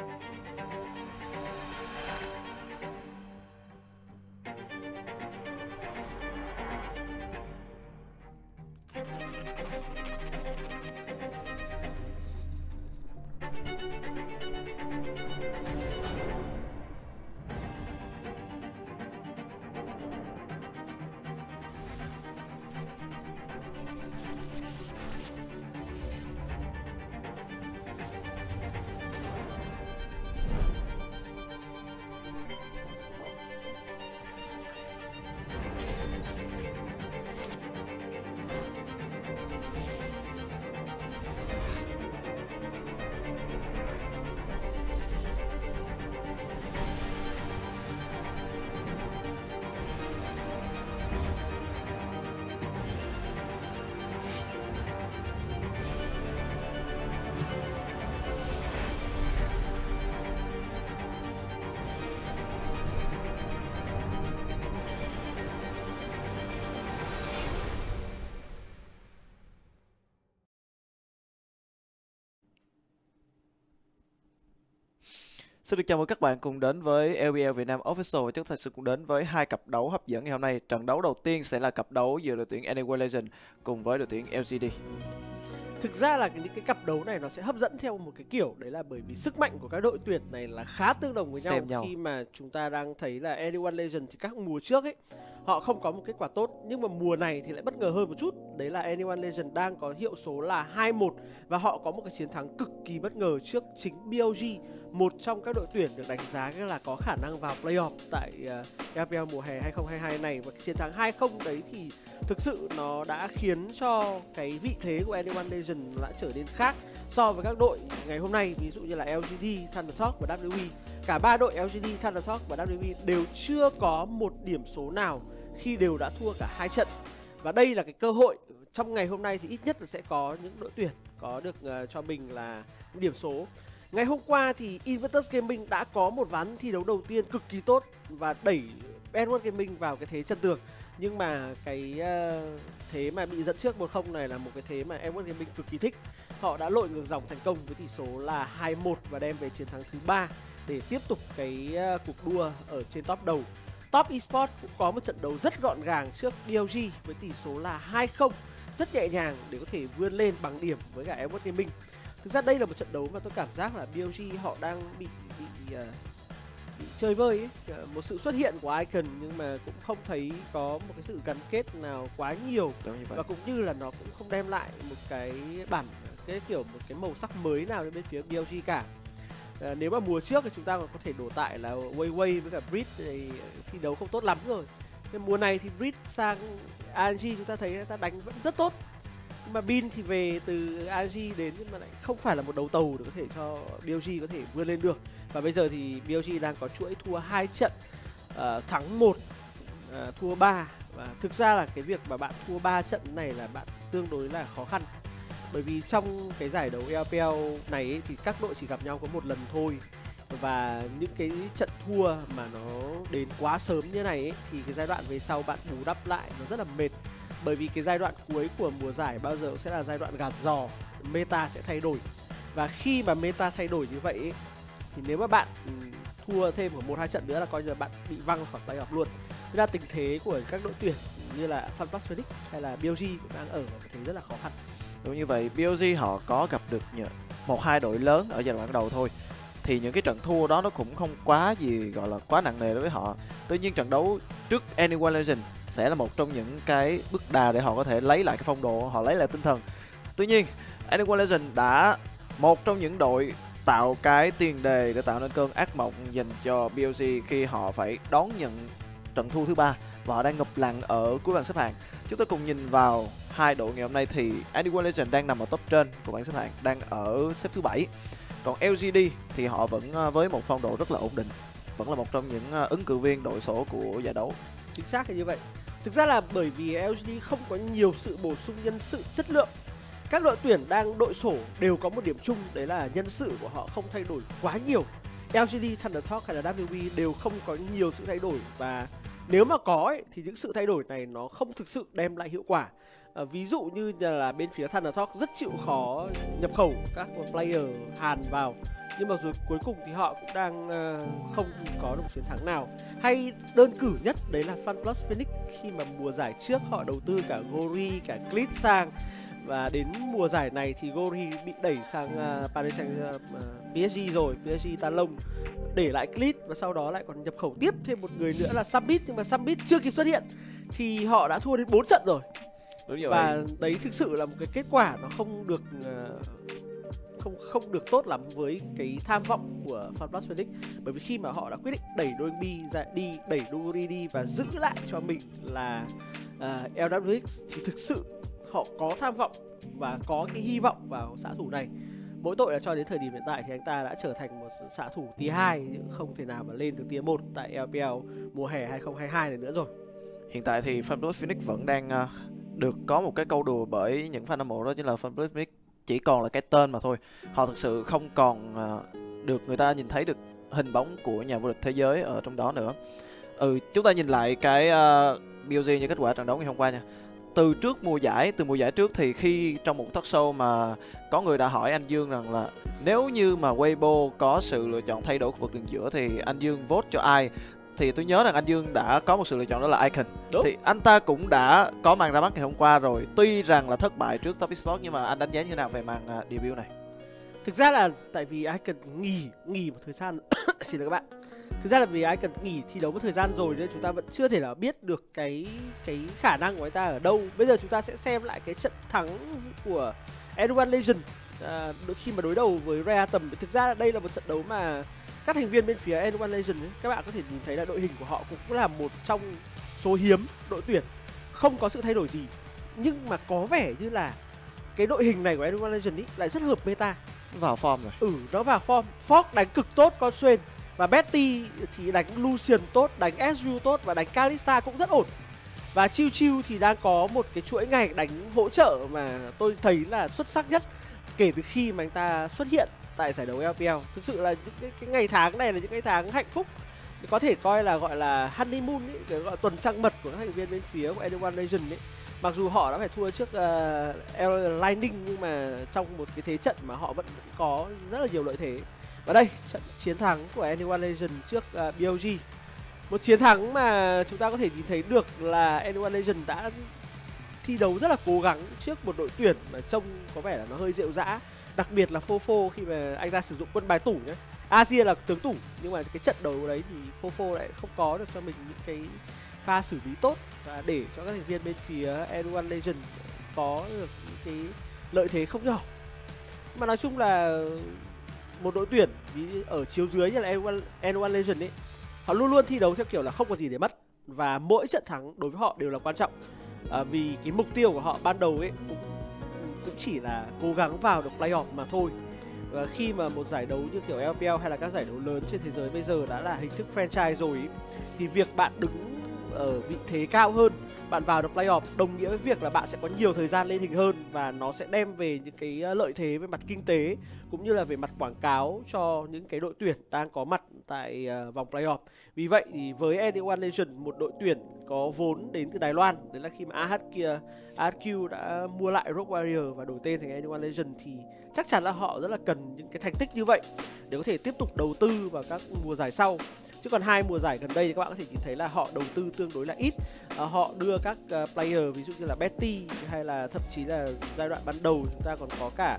Xin được chào mừng các bạn cùng đến với LPL Việt Nam Official và chúng ta sẽ cùng đến với hai cặp đấu hấp dẫn ngày hôm nay. Trận đấu đầu tiên sẽ là cặp đấu giữa đội tuyển Anyway Legend cùng với đội tuyển LGD. Thực ra là những cái cặp đấu này nó sẽ hấp dẫn theo một cái kiểu, đấy là bởi vì sức mạnh của các đội tuyển này là khá tương đồng với nhau. Khi mà chúng ta đang thấy là Anyway Legend thì các mùa trước ấy họ không có một kết quả tốt, nhưng mà mùa này thì lại bất ngờ hơn một chút. Đấy là Anyway Legend đang có hiệu số là 2-1 và họ có một cái chiến thắng cực kỳ bất ngờ trước chính BLG, một trong các đội tuyển được đánh giá là có khả năng vào playoff tại LPL mùa hè 2022 này. Và cái chiến thắng 2-0 đấy thì thực sự nó đã khiến cho cái vị thế của Anyway Legend đã trở nên khác so với các đội ngày hôm nay, ví dụ như là LGD, Thundertalk và WE. Cả ba đội LGD, Thundertalk và WE đều chưa có một điểm số nào khi đều đã thua cả 2 trận. Và đây là cái cơ hội trong ngày hôm nay thì ít nhất là sẽ có những đội tuyển có được cho mình là điểm số. Ngày hôm qua thì Invictus Gaming đã có một ván thi đấu đầu tiên cực kỳ tốt và đẩy N1 Gaming vào cái thế chân tường. Nhưng mà cái thế mà bị dẫn trước 1-0 này là một cái thế mà N1 Gaming cực kỳ thích. Họ đã lội ngược dòng thành công với tỷ số là 2-1 và đem về chiến thắng thứ 3 để tiếp tục cái cuộc đua ở trên top đầu. Top Esports cũng có một trận đấu rất gọn gàng trước BLG với tỷ số là 2-0, rất nhẹ nhàng để có thể vươn lên bằng điểm với cả N1 Gaming. Thực ra đây là một trận đấu mà tôi cảm giác là BLG họ đang bị chơi vơi ấy. Một sự xuất hiện của Icon nhưng mà cũng không thấy có một cái sự gắn kết nào quá nhiều, và cũng như là nó cũng không đem lại một cái một cái màu sắc mới nào đến bên phía BLG cả. Nếu mà mùa trước thì chúng ta còn có thể đổ tại là Wei với cả Brit thì thi đấu không tốt lắm rồi. Nhưng mùa này thì Brit sang ANG chúng ta thấy người ta đánh vẫn rất tốt. Nhưng mà Bin thì về từ ANG đến nhưng mà lại không phải là một đầu tàu để có thể cho BLG có thể vươn lên được. Và bây giờ thì BLG đang có chuỗi thua 2 trận, thắng 1, thua 3. Và thực ra là cái việc mà bạn thua 3 trận này là bạn tương đối là khó khăn. Bởi vì trong cái giải đấu LPL này ấy, thì các đội chỉ gặp nhau có một lần thôi. Và những cái trận thua mà nó đến quá sớm như này ấy, thì cái giai đoạn về sau bạn bù đắp lại nó rất là mệt. Bởi vì cái giai đoạn cuối của mùa giải bao giờ sẽ là giai đoạn gạt giò, meta sẽ thay đổi. Và khi mà meta thay đổi như vậy ấy, thì nếu mà bạn thua thêm khoảng 1-2 trận nữa là coi như là bạn bị văng khỏi playoff luôn. Thế ra tình thế của các đội tuyển như là Funplus Phoenix hay là BLG cũng đang ở một cái thế rất là khó khăn. Đúng như vậy, BLG họ có gặp được 1-2 đội lớn ở giai đoạn đầu thôi. Thì những cái trận thua đó nó cũng không quá gì gọi là quá nặng nề đối với họ. Tuy nhiên trận đấu trước Anyway Legend sẽ là một trong những cái bước đà để họ có thể lấy lại cái phong độ, họ lấy lại tinh thần. Tuy nhiên, Anyway Legend đã một trong những đội tạo cái tiền đề để tạo nên cơn ác mộng dành cho BLG khi họ phải đón nhận trận thua thứ 3 và họ đang ngập lặng ở cuối bảng xếp hạng. Chúng ta cùng nhìn vào hai đội ngày hôm nay thì Anyway Legend đang nằm ở top trên của bảng xếp hạng, đang ở xếp thứ 7. Còn LGD thì họ vẫn với một phong độ rất là ổn định, vẫn là một trong những ứng cử viên đội số của giải đấu. Chính xác là như vậy. Thực ra là bởi vì LGD không có nhiều sự bổ sung nhân sự chất lượng. Các đội tuyển đang đội sổ đều có một điểm chung, đấy là nhân sự của họ không thay đổi quá nhiều. LGD, Thundertalk hay là WE đều không có nhiều sự thay đổi, và nếu mà có ấy, thì những sự thay đổi này nó không thực sự đem lại hiệu quả. Ví dụ như là bên phía Thundertalk rất chịu khó nhập khẩu các player Hàn vào, Nhưng mà rồi cuối cùng thì họ cũng đang không có được một chiến thắng nào. Hay đơn cử nhất đấy là FunPlus Phoenix, khi mà mùa giải trước họ đầu tư cả Gori, cả Clit sang, và đến mùa giải này thì Gori bị đẩy sang Paris PSG rồi, PSG tan lông, để lại Clit và sau đó lại còn nhập khẩu tiếp thêm một người nữa là Summit, nhưng mà Summit chưa kịp xuất hiện thì họ đã thua đến 4 trận rồi. Đúng rồi. Và đấy thực sự là một cái kết quả nó không được tốt lắm với cái tham vọng của FunPlus Phoenix, bởi vì khi mà họ đã quyết định đẩy Doingbi ra đi, đẩy Doguri đi và giữ lại cho mình là LWX, thì thực sự họ có tham vọng và có cái hy vọng vào xạ thủ này. Mỗi tội là cho đến thời điểm hiện tại thì anh ta đã trở thành một xạ thủ tier 2, không thể nào mà lên được tier 1 tại LPL mùa hè 2022 này nữa rồi. Hiện tại thì FunPlus Phoenix vẫn đang được có một cái câu đùa bởi những fan hâm mộ, đó chính là FunPlus Phoenix chỉ còn là cái tên mà thôi. Họ thực sự không còn được người ta nhìn thấy được hình bóng của nhà vô địch thế giới ở trong đó nữa. Chúng ta nhìn lại cái BOG như kết quả trận đấu ngày hôm qua nha. Từ mùa giải trước thì khi trong một talk show mà có người đã hỏi anh Dương rằng là nếu như mà Weibo có sự lựa chọn thay đổi khu vực đường giữa thì anh Dương vote cho ai, thì tôi nhớ rằng anh Dương đã có một sự lựa chọn, đó là Icon. Đúng. Thì anh ta cũng đã có màn ra mắt ngày hôm qua rồi. Tuy rằng là thất bại trước Top Esports, nhưng mà anh đánh giá như thế nào về màn debut này? Thực ra là tại vì Icon nghỉ một thời gian xin lỗi các bạn. Thực ra là vì Icon nghỉ thi đấu một thời gian rồi nên chúng ta vẫn chưa thể nào biết được cái khả năng của anh ta ở đâu. Bây giờ chúng ta sẽ xem lại cái trận thắng của N1 Legend khi mà đối đầu với Rare Atom. Thực ra đây là một trận đấu mà các thành viên bên phía N1 Legend ấy, các bạn có thể nhìn thấy là đội hình của họ cũng là một trong số hiếm đội tuyển không có sự thay đổi gì, nhưng mà có vẻ như là cái đội hình này của N1 Legend ấy lại rất hợp meta. Vào form rồi. Nó vào form. Fox đánh cực tốt con Xuyên, và Betty thì đánh Lucian tốt, đánh SU tốt và đánh Kalista cũng rất ổn. Và Chiu Chiu thì đang có một cái chuỗi ngày đánh hỗ trợ mà tôi thấy là xuất sắc nhất kể từ khi mà anh ta xuất hiện tại giải đấu LPL. Thực sự là những cái ngày tháng này là những cái tháng hạnh phúc, có thể coi là gọi là honeymoon ấy, cái gọi là tuần trăng mật của các thành viên bên phía của N1 Legend ấy. Mặc dù họ đã phải thua trước Lightning, nhưng mà trong một cái thế trận mà họ vẫn có rất là nhiều lợi thế. Và đây, trận chiến thắng của N1 Legend trước BOG. Một chiến thắng mà chúng ta có thể nhìn thấy được là N1 Legend đã thi đấu rất là cố gắng trước một đội tuyển mà trông có vẻ là nó hơi rệu rã. Đặc biệt là Fofo khi mà anh ta sử dụng quân bài tủ nhé. Asia là tướng tủ, nhưng mà cái trận đấu đấy thì Fofo lại không có được cho mình những cái pha xử lý tốt và để cho các thành viên bên phía N1 Legend có được những cái lợi thế không nhỏ. Mà nói chung là một đội tuyển ở chiếu dưới như là N1 Legend ấy, họ luôn luôn thi đấu theo kiểu là không có gì để mất, và mỗi trận thắng đối với họ đều là quan trọng. Vì cái mục tiêu của họ ban đầu ấy cũng chỉ là cố gắng vào được playoff mà thôi. Và khi mà một giải đấu như kiểu LPL hay là các giải đấu lớn trên thế giới bây giờ đã là hình thức franchise rồi ấy, thì việc bạn đứng ở vị thế cao hơn, bạn vào được playoff đồng nghĩa với việc là bạn sẽ có nhiều thời gian lên hình hơn, và nó sẽ đem về những cái lợi thế về mặt kinh tế cũng như là về mặt quảng cáo cho những cái đội tuyển đang có mặt tại vòng playoff. Vì vậy thì với N1 Legend, một đội tuyển có vốn đến từ Đài Loan, đấy là khi mà AHQ đã mua lại Rogue Warrior và đổi tên thành N1 Legend, thì chắc chắn là họ rất là cần những cái thành tích như vậy để có thể tiếp tục đầu tư vào các mùa giải sau. Chứ còn 2 mùa giải gần đây thì các bạn có thể nhìn thấy là họ đầu tư tương đối là ít. Họ đưa các player ví dụ như là Betty, hay là thậm chí là giai đoạn ban đầu chúng ta còn có cả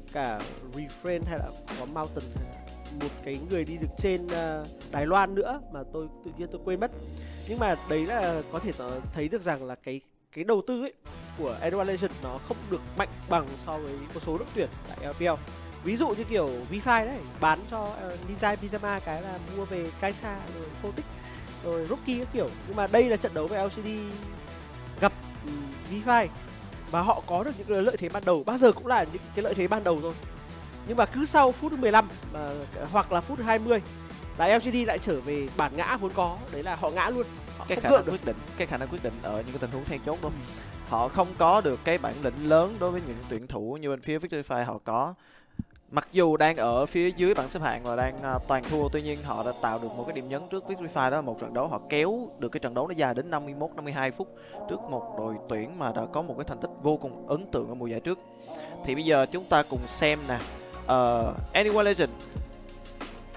Refrain hay là có Mountain, một cái người đi được trên Đài Loan nữa mà tôi tự nhiên tôi quên mất. Nhưng mà đấy là có thể thấy được rằng là cái đầu tư ấy của N1 Legend nó không được mạnh bằng so với một số đội tuyển tại LPL. Ví dụ như kiểu V5 đấy, bán cho Ninja Pyjama cái là mua về Kaisa rồi Photic rồi Rookie các kiểu. Nhưng mà đây là trận đấu với LCD gặp V5 và họ có được những cái lợi thế ban đầu, bao giờ cũng là những cái lợi thế ban đầu thôi. Nhưng mà cứ sau phút 15 hoặc là phút 20 là LCD lại trở về bản ngã vốn có, đấy là họ ngã luôn. Họ cái khả năng quyết định ở những cái tình huống then chốt đó. Họ không có được cái bản lĩnh lớn đối với những tuyển thủ như bên phía Victorify họ có. Mặc dù đang ở phía dưới bảng xếp hạng và đang toàn thua, tuy nhiên họ đã tạo được một cái điểm nhấn trước Victorify, đó là một trận đấu họ kéo được cái trận đấu nó dài đến 51-52 phút trước một đội tuyển mà đã có một cái thành tích vô cùng ấn tượng ở mùa giải trước. Thì bây giờ chúng ta cùng xem nè, N1 Legend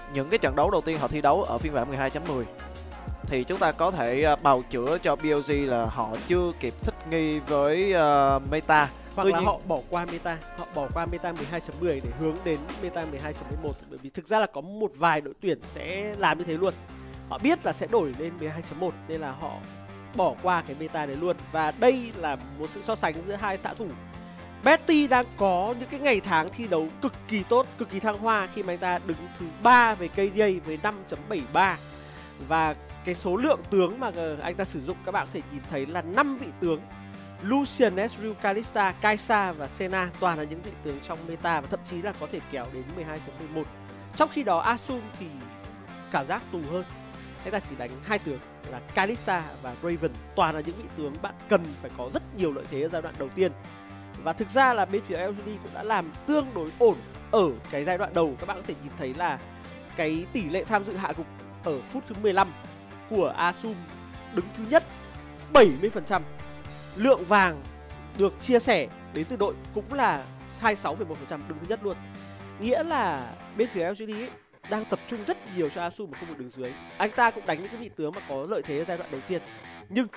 những cái trận đấu đầu tiên họ thi đấu ở phiên bản 12.10 thì chúng ta có thể bào chữa cho BLG là họ chưa kịp thích nghi với meta. Hoặc là họ bỏ qua meta, họ bỏ qua meta 12.10 để hướng đến meta 12.11. Bởi vì thực ra là có một vài đội tuyển sẽ làm như thế luôn. Họ biết là sẽ đổi lên 12.1 nên là họ bỏ qua cái meta đấy luôn. Và đây là một sự so sánh giữa hai xạ thủ. Betty đang có những cái ngày tháng thi đấu cực kỳ tốt, cực kỳ thăng hoa khi mà anh ta đứng thứ 3 về KDA với 5.73. Và cái số lượng tướng mà anh ta sử dụng các bạn có thể nhìn thấy là 5 vị tướng: Lucian, Ezreal, Kalista, Kai'Sa và Senna, toàn là những vị tướng trong meta và thậm chí là có thể kéo đến 12.11. Trong khi đó Asum thì cảm giác tù hơn. Anh ta chỉ đánh 2 tướng là Kalista và Raven, toàn là những vị tướng bạn cần phải có rất nhiều lợi thế ở giai đoạn đầu tiên. Và thực ra là bên phía LGD cũng đã làm tương đối ổn ở cái giai đoạn đầu. Các bạn có thể nhìn thấy là cái tỷ lệ tham dự hạ gục ở phút thứ 15 của Asum đứng thứ nhất 70%. Lượng vàng được chia sẻ đến từ đội cũng là 26,1% đứng thứ nhất luôn. Nghĩa là bên phía LGD ấy đang tập trung rất nhiều cho Asum ở khu vực đường dưới. Anh ta cũng đánh những cái vị tướng mà có lợi thế ở giai đoạn đầu tiên. Nhưng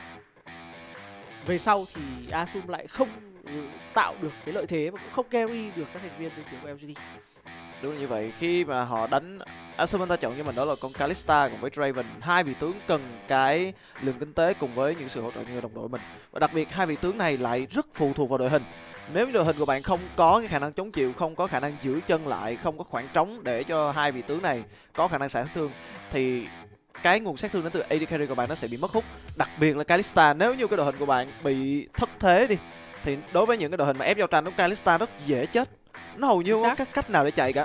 về sau thì Asum lại không tạo được cái lợi thế và cũng không carry được các thành viên bên phía của LGD. Đúng như vậy, khi mà họ đánh Asum, ta chọn cho mình đó là con Kalista cùng với Draven, hai vị tướng cần cái lượng kinh tế cùng với những sự hỗ trợ như đồng đội mình. Và đặc biệt hai vị tướng này lại rất phụ thuộc vào đội hình. Nếu như đội hình của bạn không có cái khả năng chống chịu, không có khả năng giữ chân lại, không có khoảng trống để cho hai vị tướng này có khả năng xả sát thương thì cái nguồn sát thương đến từ AD carry của bạn nó sẽ bị mất hút. Đặc biệt là Kalista, nếu như cái đội hình của bạn bị thất thế đi thì đối với những cái đội hình mà ép giao tranh, nó Kalista rất dễ chết. Nó hầu như không có các cách nào để chạy cả.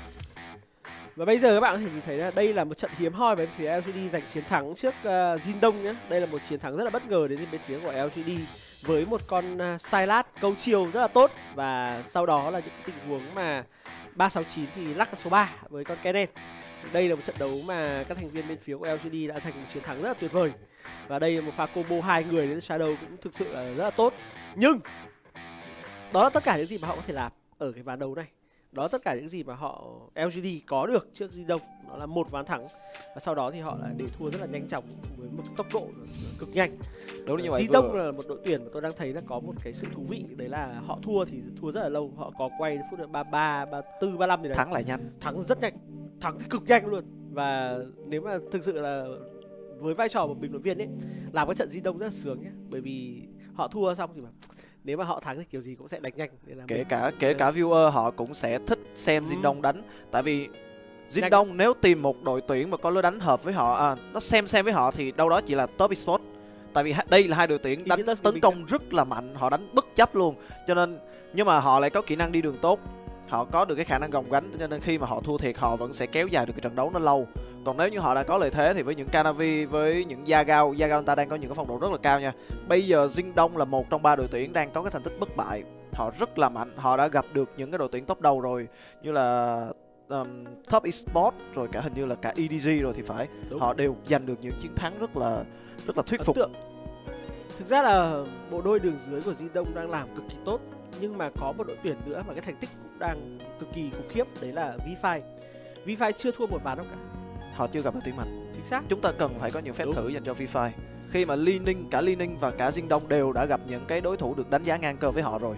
Và bây giờ các bạn có thể nhìn thấy là đây là một trận hiếm hoi bên phía LGD giành chiến thắng trước Jindong nhé. Đây là một chiến thắng rất là bất ngờ đến bên phía của LGD với một con Sylas câu chiêu rất là tốt. Và sau đó là những tình huống mà 369 thì lắc số 3 với con Kenneth. Đây là một trận đấu mà các thành viên bên phía của LGD đã giành một chiến thắng rất là tuyệt vời. Và đây là một pha combo 2 người đến Shadow cũng thực sự là rất là tốt. Nhưng đó là tất cả những gì mà họ có thể làm ở cái ván đấu này. Đó là tất cả những gì mà họ LGD có được trước Jindong. Đó là một ván thắng. Và sau đó thì họ lại để thua rất là nhanh chóng với một tốc độ cực nhanh. Đúng như vậy. Jindong là một đội tuyển mà tôi đang thấy là có một cái sự thú vị. Đấy là họ thua thì thua rất là lâu. Họ có quay đến phút 33, 34, 35 gì đấy. Thắng lại nhanh. Thắng rất nhanh. Thắng thì cực nhanh luôn. Và nếu mà thực sự là với vai trò một bình luận viên ấy, làm cái trận Jindong rất là sướng nhé. Bởi vì họ thua xong thì mà nếu mà họ thắng thì kiểu gì cũng sẽ đánh nhanh. Kể cả viewer họ cũng sẽ thích xem Jindong đánh. Tại vì Jindong nếu tìm một đội tuyển mà có lối đánh hợp với họ, nó xem với họ thì đâu đó chỉ là Top Esports. Tại vì đây là hai đội tuyển đánh tấn công rất là mạnh, họ đánh bất chấp luôn. Cho nên nhưng mà họ lại có kỹ năng đi đường tốt, họ có được cái khả năng gồng gánh, cho nên khi mà họ thua thiệt họ vẫn sẽ kéo dài được cái trận đấu nó lâu. Còn nếu như họ đã có lợi thế thì với những Canavi, với những Yagao người ta đang có những cái phong độ rất là cao nha. Bây giờ Jindong là một trong 3 đội tuyển đang có cái thành tích bất bại, họ rất là mạnh, họ đã gặp được những cái đội tuyển top đầu rồi, như là Top Esports rồi cả hình như là cả EDG rồi thì phải. Đúng. Họ đều giành được những chiến thắng rất là thuyết phục. Thực ra là bộ đôi đường dưới của Jindong đang làm cực kỳ tốt, nhưng mà có một đội tuyển nữa mà cái thành tích cũng đang cực kỳ khủng khiếp, đấy là V5. V5 chưa thua một ván đâu cả. Họ chưa gặp đội tuyển mạnh. Chính xác. Chúng ta cần phải có những phép thử dành cho V5. Khi mà cả Li-Ning và cả Jindong đều đã gặp những cái đối thủ được đánh giá ngang cơ với họ rồi.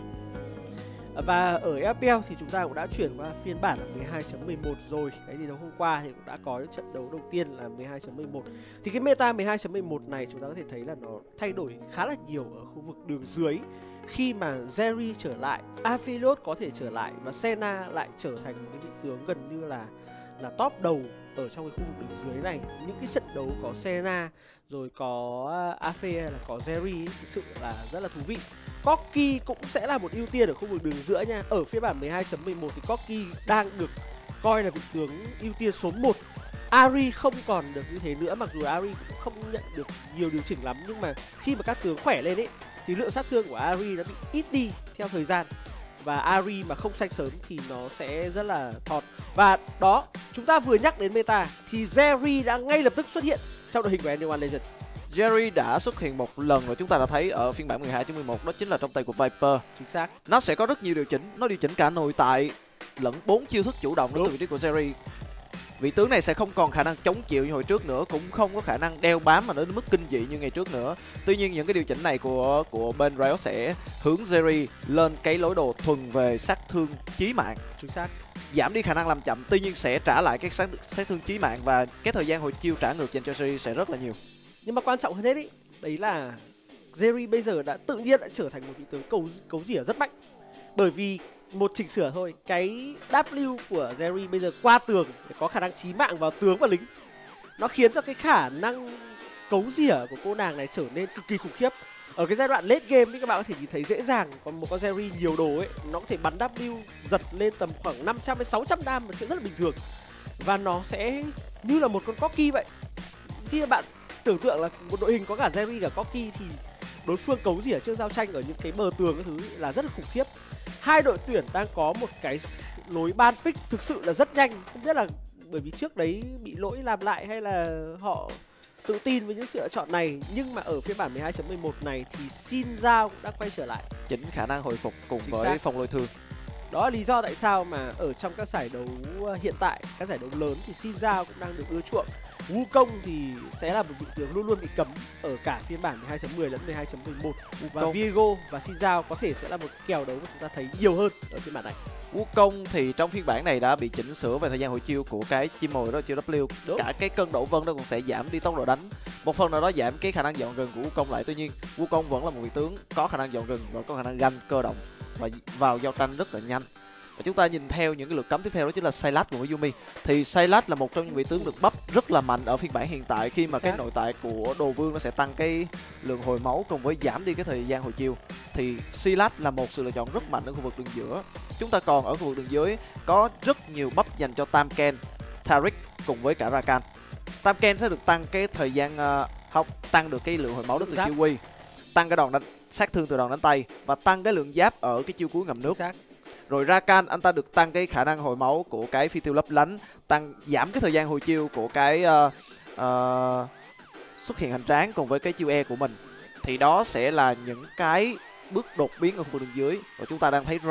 Và ở FPL thì chúng ta cũng đã chuyển qua phiên bản là 12.11 rồi. Cái gì đó hôm qua thì cũng đã có những trận đấu đầu tiên là 12.11. Thì cái meta 12.11 này chúng ta có thể thấy là nó thay đổi khá là nhiều ở khu vực đường dưới. Khi mà Jerry trở lại, Aphelios có thể trở lại và Senna lại trở thành một cái vị tướng gần như là top đầu ở trong cái khu vực đường dưới này. Những cái trận đấu có Senna rồi có Aphelios hay là có Jerry thực sự là rất là thú vị. Corki cũng sẽ là một ưu tiên ở khu vực đường giữa nha. Ở phiên bản 12.11 thì Corki đang được coi là vị tướng ưu tiên số 1. Ahri không còn được như thế nữa, mặc dù Ahri cũng không nhận được nhiều điều chỉnh lắm, nhưng mà khi mà các tướng khỏe lên ấy thì lượng sát thương của Ahri nó bị ít đi theo thời gian. Và Ahri mà không xanh sớm thì nó sẽ rất là thọt. Và đó, chúng ta vừa nhắc đến meta thì Jerry đã ngay lập tức xuất hiện trong đội hình của Anyone Legend. Jerry đã xuất hiện một lần rồi, chúng ta đã thấy ở phiên bản 12.11, đó chính là trong tay của Viper. Chính xác. Nó sẽ có rất nhiều điều chỉnh, nó điều chỉnh cả nội tại lẫn 4 chiêu thức chủ động đến từ vị trí của Jerry. vị tướng này sẽ không còn khả năng chống chịu như hồi trước nữa, cũng không có khả năng đeo bám mà đến mức kinh dị như ngày trước nữa. Tuy nhiên những cái điều chỉnh này của bên Riot sẽ hướng Jerry lên cái lối đồ thuần về sát thương chí mạng. Chính xác. Giảm đi khả năng làm chậm, tuy nhiên sẽ trả lại cái sát thương chí mạng, và cái thời gian hồi chiêu trả ngược dành cho Jerry sẽ rất là nhiều. Nhưng mà quan trọng hơn hết ý, đấy là Jerry bây giờ đã tự nhiên đã trở thành một vị tướng cấu rỉa rất mạnh. Bởi vì một chỉnh sửa thôi, cái W của Jerry bây giờ qua tường để có khả năng chí mạng vào tướng và lính, nó khiến cho cái khả năng cấu rỉa của cô nàng này trở nên cực kỳ khủng khiếp. Ở cái giai đoạn late game thì các bạn có thể nhìn thấy dễ dàng, còn một con Jerry nhiều đồ ấy, nó có thể bắn W giật lên tầm khoảng 500 đến 600 đam, là chuyện rất là bình thường. Và nó sẽ như là một con Corki vậy. Khi mà bạn tưởng tượng là một đội hình có cả Jerry cả Corki thì đối phương cấu rỉa trước giao tranh ở những cái bờ tường cái thứ là rất là khủng khiếp. Hai đội tuyển đang có một cái lối ban pick thực sự là rất nhanh. Không biết là bởi vì trước đấy bị lỗi làm lại hay là họ tự tin với những sự lựa chọn này. Nhưng mà ở phiên bản 12.11 này thì Xin Giao cũng đã quay trở lại, chỉnh khả năng hồi phục cùng Chính với xác. phòng lôi thương. Đó là lý do tại sao mà ở trong các giải đấu hiện tại, các giải đấu lớn thì Xin Giao cũng đang được ưa chuộng. Wukong thì sẽ là một vị tướng luôn luôn bị cấm ở cả phiên bản 12.10 lẫn 12.11. Và Viego và Xin Giao có thể sẽ là một kèo đấu mà chúng ta thấy nhiều hơn ở phiên bản này. Wukong thì trong phiên bản này đã bị chỉnh sửa về thời gian hồi chiêu của cái chim mồi đó, chiêu W. Đúng. Cả cái cân đổ vân đó cũng sẽ giảm đi tốc độ đánh. Một phần nào đó giảm cái khả năng dọn rừng của Wukong lại. Tuy nhiên Wukong vẫn là một vị tướng có khả năng dọn rừng và có khả năng ganh cơ động và vào giao tranh rất là nhanh. Và chúng ta nhìn theo những cái lượt cấm tiếp theo đó chính là Sylas cùng với Yuumi. Thì Sylas là một trong những vị tướng được búp rất là mạnh ở phiên bản hiện tại, khi mà cái nội tại của đồ vương nó sẽ tăng cái lượng hồi máu cùng với giảm đi cái thời gian hồi chiêu. Thì Sylas là một sự lựa chọn rất mạnh ở khu vực đường giữa. Chúng ta còn ở khu vực đường dưới có rất nhiều buff dành cho Tamken, Taric cùng với cả Rakan. Tamken sẽ được tăng cái thời gian tăng được cái lượng hồi máu đến từ chiêu quy, tăng cái đòn đánh sát thương từ đòn đánh tay và tăng cái lượng giáp ở cái chiêu cuối ngầm nước. Rồi Rakan anh ta được tăng cái khả năng hồi máu của cái phi tiêu lấp lánh, giảm cái thời gian hồi chiêu của cái xuất hiện hành tráng cùng với cái chiêu E của mình. Thì đó sẽ là những cái bước đột biến ở khu vực đường dưới. Và chúng ta đang thấy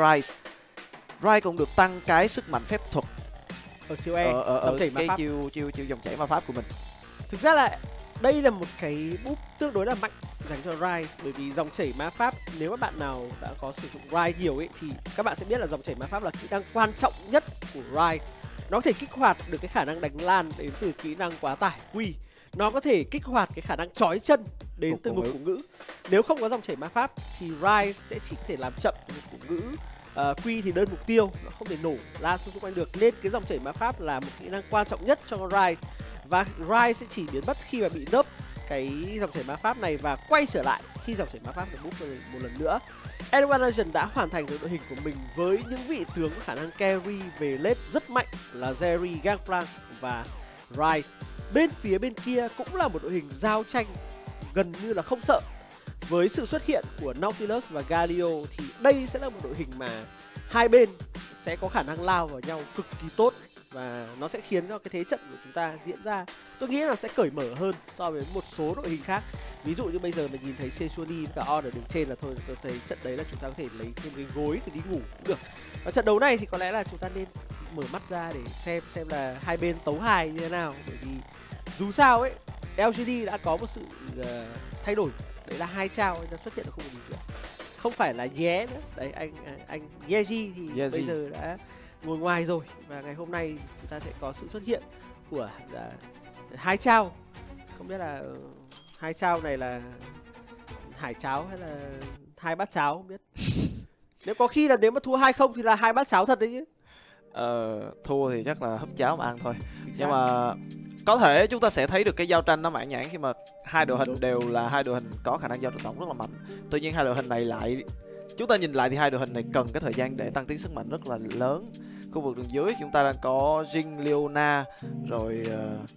Ryze cũng được tăng cái sức mạnh phép thuật ở chiêu E, ở cái chiêu dòng chảy ma pháp của mình. Thực ra là đây là một cái búp tương đối là mạnh dành cho Ryze, bởi vì dòng chảy ma pháp, nếu mà bạn nào đã có sử dụng Ryze nhiều ấy thì các bạn sẽ biết là dòng chảy ma pháp là kỹ năng quan trọng nhất của Ryze. Nó có thể kích hoạt được cái khả năng đánh lan đến từ kỹ năng quá tải Quy. Nó có thể kích hoạt cái khả năng trói chân đến từ ngục cổ ngữ. Nếu không có dòng chảy ma pháp thì Ryze sẽ chỉ có thể làm chậm ngục cổ ngữ. Quy thì đơn mục tiêu, nó không thể nổ lan xung quanh được, nên cái dòng chảy ma pháp là một kỹ năng quan trọng nhất cho Ryze. Và Ryze sẽ chỉ biến mất khi mà bị nớp cái dòng chảy ma pháp này và quay trở lại khi dòng chảy ma pháp được búp một lần nữa. N1 Legend đã hoàn thành được đội hình của mình với những vị tướng có khả năng carry về late rất mạnh là Jerry, Gangplank và Ryze. Bên phía bên kia cũng là một đội hình giao tranh gần như là không sợ. Với sự xuất hiện của Nautilus và Galio thì đây sẽ là một đội hình mà hai bên sẽ có khả năng lao vào nhau cực kỳ tốt. Và nó sẽ khiến cho cái thế trận của chúng ta diễn ra, tôi nghĩ là sẽ cởi mở hơn so với một số đội hình khác. Ví dụ như bây giờ mình nhìn thấy Sejuani và On ở đường trên là thôi, tôi thấy trận đấy là chúng ta có thể lấy thêm cái gối để đi ngủ cũng được. Và trận đấu này thì có lẽ là chúng ta nên mở mắt ra để xem là hai bên tấu hài như thế nào. Bởi vì dù sao ấy, LGD đã có một sự thay đổi, đấy là hai trao nó xuất hiện ở khu vực đường giữa, không phải là Ye nữa. Đấy, anh Yeji thì bây giờ đã ngồi ngoài rồi, và ngày hôm nay chúng ta sẽ có sự xuất hiện của hai trao. Không biết là hai trao này là hải cháo hay là hai bát cháo không biết. Nếu có khi là nếu mà thua 2-0 thì là hai bát cháo thật đấy chứ. Thua thì chắc là húp cháo mà ăn thôi. Nhưng mà có thể chúng ta sẽ thấy được cái giao tranh nó mãn nhãn khi mà hai đội hình đều là hai đội hình có khả năng giao tranh tổng rất là mạnh. Tuy nhiên hai đội hình này lại, chúng ta nhìn lại thì hai đội hình này cần cái thời gian để tăng tiến sức mạnh rất là lớn. Khu vực đường dưới chúng ta đang có Jing, Leona, rồi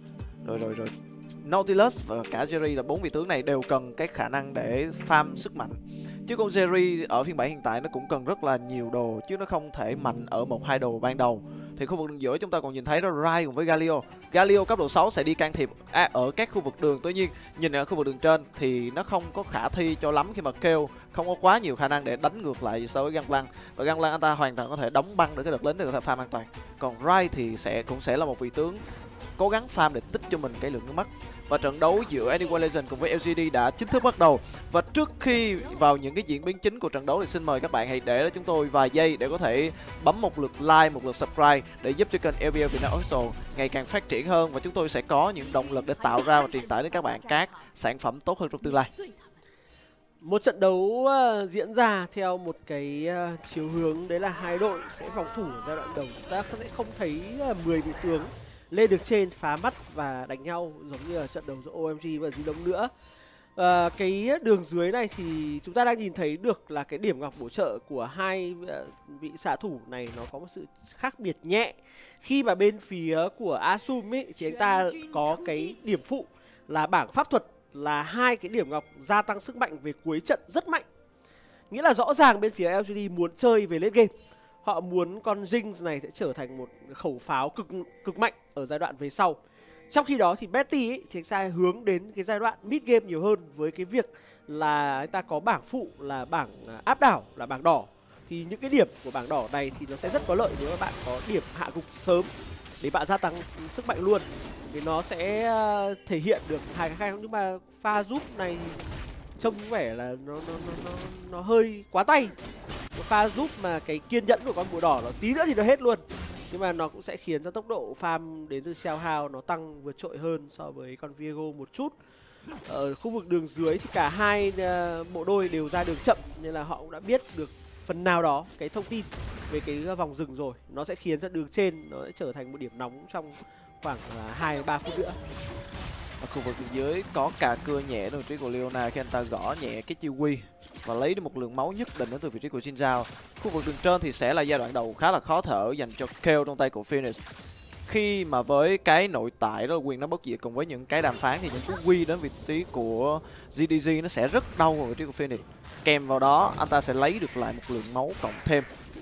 Nautilus và cả Jerry, là 4 vị tướng này đều cần cái khả năng để farm sức mạnh. Chứ con Jerry ở phiên bản hiện tại nó cũng cần rất là nhiều đồ, chứ nó không thể mạnh ở 1-2 đồ ban đầu. Thì khu vực đường giữa chúng ta còn nhìn thấy đó Rai cùng với Galio. Galio cấp độ 6 sẽ đi can thiệp ở các khu vực đường. Tuy nhiên nhìn ở khu vực đường trên thì nó không có khả thi cho lắm, khi mà Kale không có quá nhiều khả năng để đánh ngược lại so với Gangplank. Và Gangplank anh ta hoàn toàn có thể đóng băng để cái đợt lính để có thể farm an toàn. Còn Rai thì cũng sẽ là một vị tướng cố gắng farm để tích cho mình cái lượng nước mắt. Và trận đấu giữa Anyone Legend cùng với LGD đã chính thức bắt đầu. Và trước khi vào những cái diễn biến chính của trận đấu thì xin mời các bạn hãy để cho chúng tôi vài giây để có thể bấm một lượt like, một lượt subscribe để giúp cho kênh LPL Việt Nam Official ngày càng phát triển hơn, và chúng tôi sẽ có những động lực để tạo ra và truyền tải đến các bạn các sản phẩm tốt hơn trong tương lai. Một trận đấu diễn ra theo một cái chiều hướng đấy là hai đội sẽ phòng thủ ở giai đoạn đầu. Chúng ta sẽ không thấy 10 vị tướng lên được trên phá mắt và đánh nhau giống như là trận đấu giữa OMG và Di Đông nữa. Cái đường dưới này thì chúng ta đang nhìn thấy được là cái điểm ngọc bổ trợ của hai vị xạ thủ này nó có một sự khác biệt nhẹ. Khi mà bên phía của Asum ấy thì anh ta có cái điểm phụ là bảng pháp thuật là hai cái điểm ngọc gia tăng sức mạnh về cuối trận rất mạnh. Nghĩa là rõ ràng bên phía LGD muốn chơi về late game. Họ muốn con Jinx này sẽ trở thành một khẩu pháo cực mạnh ở giai đoạn về sau. Trong khi đó thì Betty ấy, thì sẽ hướng đến cái giai đoạn mid game nhiều hơn với cái việc là anh ta có bảng phụ là bảng áp đảo là bảng đỏ. Thì những cái điểm của bảng đỏ này thì nó sẽ rất có lợi nếu mà bạn có điểm hạ gục sớm để bạn gia tăng sức mạnh luôn. Vì nó sẽ thể hiện được hai cái khác, nhưng mà pha giúp này trông vẻ là nó hơi quá tay. Một pha giúp mà cái kiên nhẫn của con bùa đỏ nó tí nữa thì nó hết luôn. Nhưng mà nó cũng sẽ khiến cho tốc độ farm đến từ Xiao Hao nó tăng vượt trội hơn so với con Viego một chút. Ở khu vực đường dưới thì cả hai bộ đôi đều ra đường chậm, nên là họ cũng đã biết được phần nào đó cái thông tin về cái vòng rừng rồi. Nó sẽ khiến cho đường trên nó sẽ trở thành một điểm nóng trong khoảng 2-3 phút nữa. Ở khu vực dưới có cà cưa nhẹ từ vị trí của Leona khi anh ta gõ nhẹ cái chiêu quy và lấy được một lượng máu nhất định đến từ vị trí của Xin Zhao. Khu vực đường trên thì sẽ là giai đoạn đầu khá là khó thở dành cho Kale trong tay của Phoenix. Khi mà với cái nội tại đó là quyền nó bất diệt cùng với những cái đàm phán thì những cú quy đến vị trí của GDG nó sẽ rất đau vào vị trí của Phoenix. Kèm vào đó anh ta sẽ lấy được lại một lượng máu cộng thêm.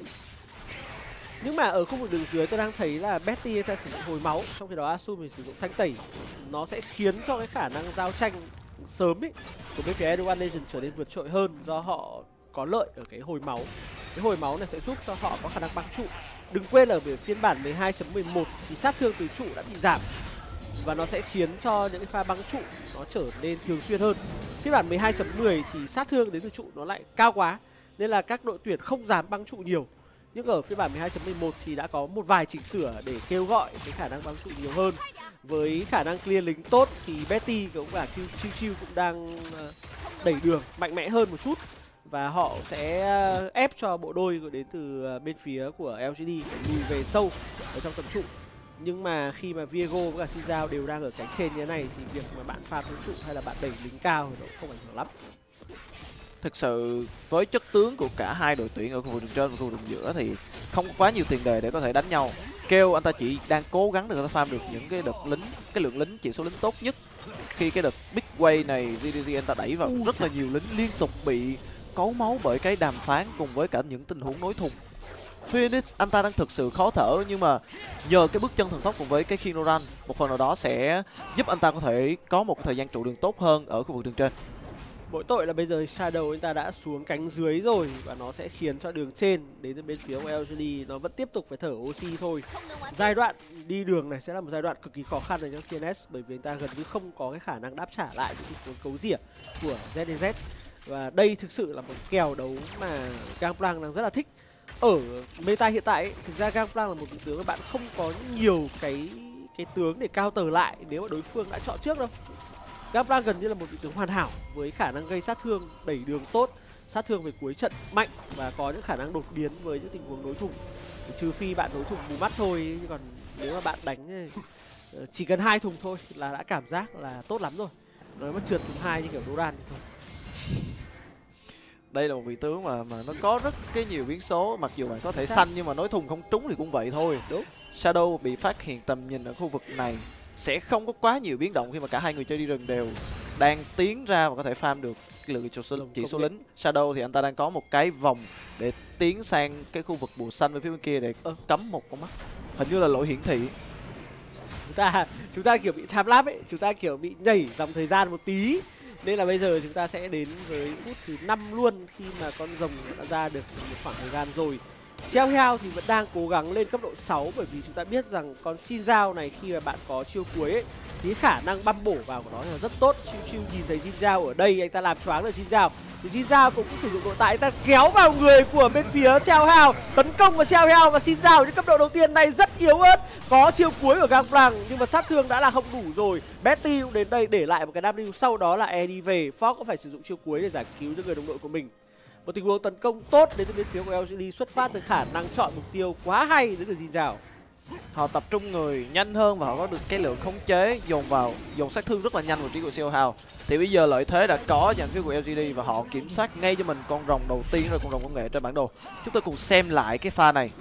Nhưng mà ở khu vực đường dưới tôi đang thấy là Betty ta sử dụng hồi máu, trong khi đó Asum thì sử dụng thanh tẩy. Nó sẽ khiến cho cái khả năng giao tranh sớm ấy của bên phía Anyone Legend trở nên vượt trội hơn, do họ có lợi ở cái hồi máu. Cái hồi máu này sẽ giúp cho họ có khả năng băng trụ. Đừng quên là ở phiên bản 12.11 thì sát thương từ trụ đã bị giảm, và nó sẽ khiến cho những cái pha băng trụ nó trở nên thường xuyên hơn. Phiên bản 12.10 thì sát thương đến từ trụ nó lại cao quá, nên là các đội tuyển không dám băng trụ nhiều. Nhưng ở phiên bản 12.11 thì đã có một vài chỉnh sửa để kêu gọi cái khả năng băng trụ nhiều hơn. Với khả năng clear lính tốt thì Betty cũng cả Chiu cũng đang đẩy đường mạnh mẽ hơn một chút. Và họ sẽ ép cho bộ đôi đến từ bên phía của LGD phải lùi về sâu ở trong tầm trụ. Nhưng mà khi mà Viego với cả Xin Zhao đều đang ở cánh trên như thế này thì việc mà bạn farm trụ hay là bạn đẩy lính cao thì nó không ảnh hưởng lắm. Thực sự với chất tướng của cả hai đội tuyển ở khu vực đường trên và khu vực đường giữa thì không có quá nhiều tiền đề để có thể đánh nhau. Kale anh ta chỉ đang cố gắng để có thể farm được những cái đợt lính, cái lượng lính chỉ số lính tốt nhất. Khi cái đợt big wave này GDG anh ta đẩy vào rất là nhiều lính liên tục bị cấu máu bởi cái đàm phán cùng với cả những tình huống nối thùng. Phoenix anh ta đang thực sự khó thở, nhưng mà nhờ cái bước chân thần tốc cùng với cái Kinoran một phần nào đó sẽ giúp anh ta có thể có một thời gian trụ đường tốt hơn ở khu vực đường trên. Mỗi tội là bây giờ Shadow anh ta đã xuống cánh dưới rồi, và nó sẽ khiến cho đường trên đến từ bên phía của LGD nó vẫn tiếp tục phải thở oxy thôi. Giai đoạn đi đường này sẽ là một giai đoạn cực kỳ khó khăn dành cho TNS, bởi vì anh ta gần như không có cái khả năng đáp trả lại những cái cấu rỉa của ZDZ. Và đây thực sự là một kèo đấu mà Gangplank đang rất là thích. Ở meta hiện tại ấy, thực ra Gangplank là một tướng mà bạn không có nhiều cái tướng để counter lại nếu mà đối phương đã chọn trước đâu. Gangplank gần như là một vị tướng hoàn hảo với khả năng gây sát thương, đẩy đường tốt, sát thương về cuối trận mạnh và có những khả năng đột biến với những tình huống đối thủ. Trừ phi bạn đối thủ mù mắt thôi, chứ còn nếu mà bạn đánh chỉ cần 2 thùng thôi là đã cảm giác là tốt lắm rồi. Nói mà trượt thùng 2 như kiểu Doran thì thôi. Đây là một vị tướng mà nó có rất cái nhiều biến số, mặc dù bạn có thể xanh nhưng mà nói thùng không trúng thì cũng vậy thôi. Đúng. Shadow bị phát hiện tầm nhìn ở khu vực này sẽ không có quá nhiều biến động khi mà cả hai người chơi đi rừng đều đang tiến ra và có thể farm được cái lượng chỉ số lính. Shadow thì anh ta đang có một cái vòng để tiến sang cái khu vực bùa xanh bên phía bên kia để cấm một con mắt. Hình như là lỗi hiển thị. Chúng ta kiểu bị time lapse ấy, chúng ta kiểu bị nhảy dòng thời gian một tí. Nên là bây giờ chúng ta sẽ đến với phút thứ 5 luôn, khi mà con rồng đã ra được một khoảng thời gian rồi. Xiao Hao thì vẫn đang cố gắng lên cấp độ 6, bởi vì chúng ta biết rằng con Xin Giao này khi mà bạn có chiêu cuối ấy, thì khả năng băm bổ vào của nó là rất tốt. Chiêu nhìn thấy Xin Giao ở đây, anh ta làm choáng được Xin Giao. Thì Xin Giao cũng sử dụng nội tại, anh ta kéo vào người của bên phía Xiao Hao, tấn công vào Xiao Hao, và Xin Giao những cấp độ đầu tiên này rất yếu ớt. Có chiêu cuối của Gangplank nhưng mà sát thương đã là không đủ rồi. Betty cũng đến đây để lại một cái W, sau đó là Eddie về. Fox cũng phải sử dụng chiêu cuối để giải cứu cho người đồng đội của mình. Một tình huống tấn công tốt đến từ bên phía của LGD, xuất phát từ khả năng chọn mục tiêu quá hay đến từ Jin Zhao. Họ tập trung người nhanh hơn và họ có được cái lượng khống chế dồn sát thương rất là nhanh của trí của Xiao Hao. Thì bây giờ lợi thế đã có dành phía của LGD và họ kiểm soát ngay cho mình con rồng đầu tiên rồi, con rồng công nghệ trên bản đồ. Chúng tôi cùng xem lại cái pha này.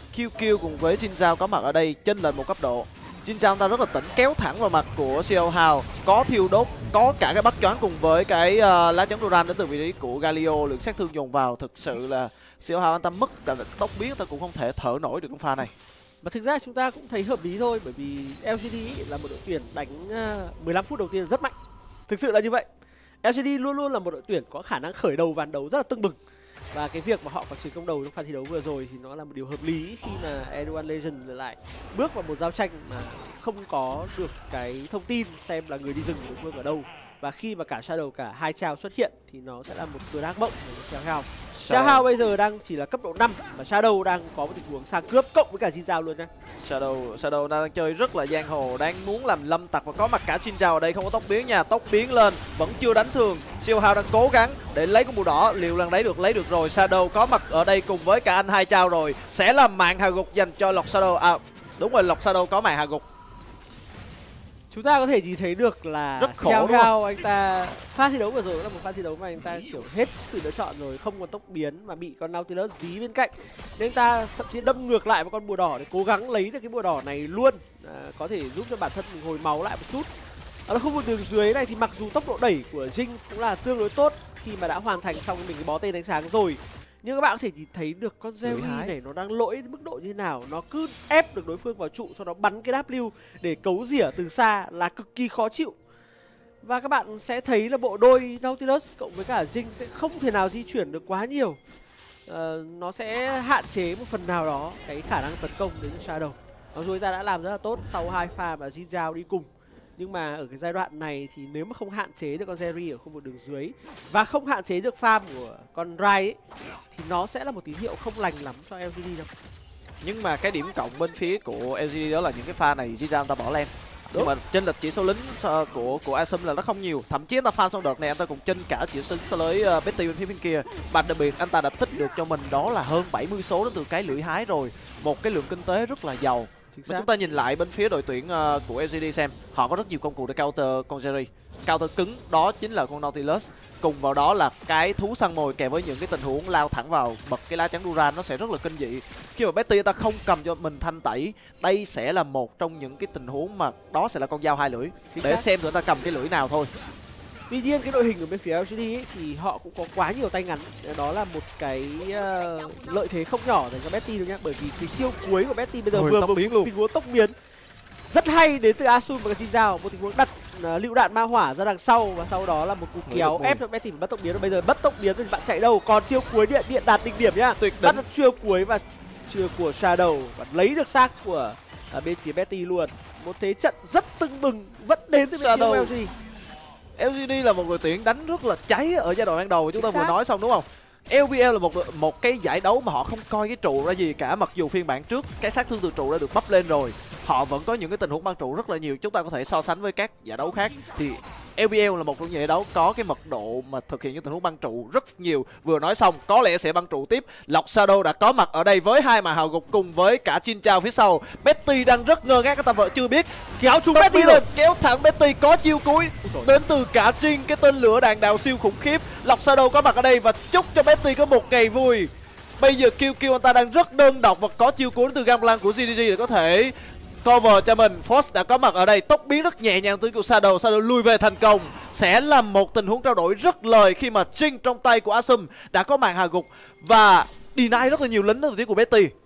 QQ cùng với Jin Zhao có mặt ở đây chênh lệch một cấp độ. Jin Zhao ta rất là tỉnh, kéo thẳng vào mặt của Xiao Hao, có thiêu đốt, có cả cái bắt choáng cùng với cái lá chắn Doran đến từ vị trí của Galio. Lượng sát thương dồn vào thực sự là Xiao Hao anh ta mất tốc biến, anh ta cũng không thể thở nổi được con pha này. Mà thực ra chúng ta cũng thấy hợp lý thôi, bởi vì LGD là một đội tuyển đánh 15 phút đầu tiên rất mạnh. Thực sự là như vậy. LGD luôn luôn là một đội tuyển có khả năng khởi đầu ván đấu rất là tưng bừng. Và cái việc mà họ có chiến công đầu trong pha thi đấu vừa rồi thì nó là một điều hợp lý, khi mà N1 Legend lại bước vào một giao tranh mà không có được cái thông tin xem là người đi rừng của đối phương ở đâu. Và khi mà cả Shadow cả hai Chao xuất hiện thì nó sẽ là một cơn ác mộng của Xiao Hao. Xiao Hao bây giờ đang chỉ là cấp độ 5 và Shadow đang có một tình huống sang cướp cộng với cả Jin Zhao luôn nha. Shadow đang chơi rất là giang hồ, đang muốn làm lâm tặc và có mặt cả Jin Zhao ở đây. Không có tốc biến nha, tốc biến lên vẫn chưa đánh thường. Xiao Hao đang cố gắng để lấy con bùa đỏ, liệu lần lấy được rồi. Shadow có mặt ở đây cùng với cả anh hai Chao rồi, sẽ là mạng hạ gục dành cho Lộc Shadow. À đúng rồi, Lộc Shadow có mạng hạ gục. Chúng ta có thể nhìn thấy được là Xiao Hao anh ta pha thi đấu vừa rồi là một pha thi đấu mà anh ta kiểu hết sự lựa chọn rồi, không còn tốc biến mà bị con Nautilus dí bên cạnh, nên anh ta thậm chí đâm ngược lại vào con bùa đỏ để cố gắng lấy được cái bùa đỏ này luôn, có thể giúp cho bản thân mình hồi máu lại một chút. Ở khu vực đường dưới này thì mặc dù tốc độ đẩy của Jinx cũng là tương đối tốt khi mà đã hoàn thành xong mình cái bó tên ánh sáng rồi, nhưng các bạn có thể nhìn thấy được con Jerry này nó đang lỗi đến mức độ như thế nào. Nó cứ ép được đối phương vào trụ, sau đó bắn cái W để cấu rỉa từ xa là cực kỳ khó chịu. Và các bạn sẽ thấy là bộ đôi Nautilus cộng với cả Jinx sẽ không thể nào di chuyển được quá nhiều. Nó sẽ hạn chế một phần nào đó cái khả năng tấn công đến Shadow. Mặc dù ta đã làm rất là tốt sau hai pha mà Jin Zhao đi cùng, nhưng mà ở cái giai đoạn này thì nếu mà không hạn chế được con Jerry ở khu vực đường dưới và không hạn chế được farm của con Rai ấy, thì nó sẽ là một tín hiệu không lành lắm cho LGD đâu. Nhưng mà cái điểm cộng bên phía của LGD đó là những cái pha này Jin Zhao ta bỏ lem. Nhưng mà trên lịch chỉ số lính của Asum là nó không nhiều. Thậm chí anh ta farm xong đợt này anh ta cũng trên cả chỉ số so với Betty bên phía bên kia. Và đặc biệt anh ta đã tích được cho mình đó là hơn 70 số đến từ cái lưỡi hái rồi. Một cái lượng kinh tế rất là giàu. Mà chúng ta nhìn lại bên phía đội tuyển của LGD xem, họ có rất nhiều công cụ để counter con Jerry. Counter cứng đó chính là con Nautilus. Cùng vào đó là cái thú săn mồi kèm với những cái tình huống lao thẳng vào bật cái lá chắn Duran, nó sẽ rất là kinh dị. Khi mà Betty ta không cầm cho mình thanh tẩy, đây sẽ là một trong những cái tình huống mà đó sẽ là con dao hai lưỡi. Để xem tụi ta cầm cái lưỡi nào thôi. Tuy nhiên cái đội hình ở bên phía LGD ấy, thì họ cũng có quá nhiều tay ngắn. Đó là một cái lợi thế không nhỏ dành cho Betty đâu nhá. Bởi vì cái chiêu cuối của Betty bây giờ vừa một tình huống tốc biến rất hay đến từ Asum và Jin Zhao. Một tình huống đặt lựu đạn ma hỏa ra đằng sau và sau đó là một cú kéo ép cho Betty mất tốc biến. Bây giờ mất tốc biến thì bạn chạy đâu? Còn chiêu cuối điện đạt đỉnh điểm nhá. Bắt được chiêu cuối và chiêu của Shadow và lấy được xác của bên phía Betty luôn. Một thế trận rất tưng bừng vẫn đến từ bên phía LGD. LGD là một đội tuyển đánh rất là cháy ở giai đoạn ban đầu chúng ta vừa nói xong đúng không? LPL là một cái giải đấu mà họ không coi cái trụ ra gì cả, mặc dù phiên bản trước cái sát thương từ trụ đã được bắp lên rồi. Họ vẫn có những cái tình huống băng trụ rất là nhiều. Chúng ta có thể so sánh với các giải đấu khác thì LPL là một trong những giải đấu có cái mật độ mà thực hiện những tình huống băng trụ rất nhiều. Vừa nói xong có lẽ sẽ băng trụ tiếp. Lộc Shadow đã có mặt ở đây với hai màn hào gục cùng với cả Jin Zhao phía sau. Betty đang rất ngơ ngác, các ta vợ chưa biết kéo trúng Betty lên, kéo thẳng Betty, có chiêu cuối đến từ cả Jin, cái tên lửa đạn đạo siêu khủng khiếp. Lộc Shadow có mặt ở đây và chúc cho Betty có một ngày vui. Bây giờ QQ anh ta đang rất đơn độc và có chiêu cuối từ Gangplank của GDG để có thể cover cho mình. Force đã có mặt ở đây, tốc biến rất nhẹ nhàng tới của Shadow. Shadow lui về thành công. Sẽ là một tình huống trao đổi rất lời khi mà Jin trong tay của Asum đã có màn hạ gục và deny rất là nhiều lính từ phía của Betty.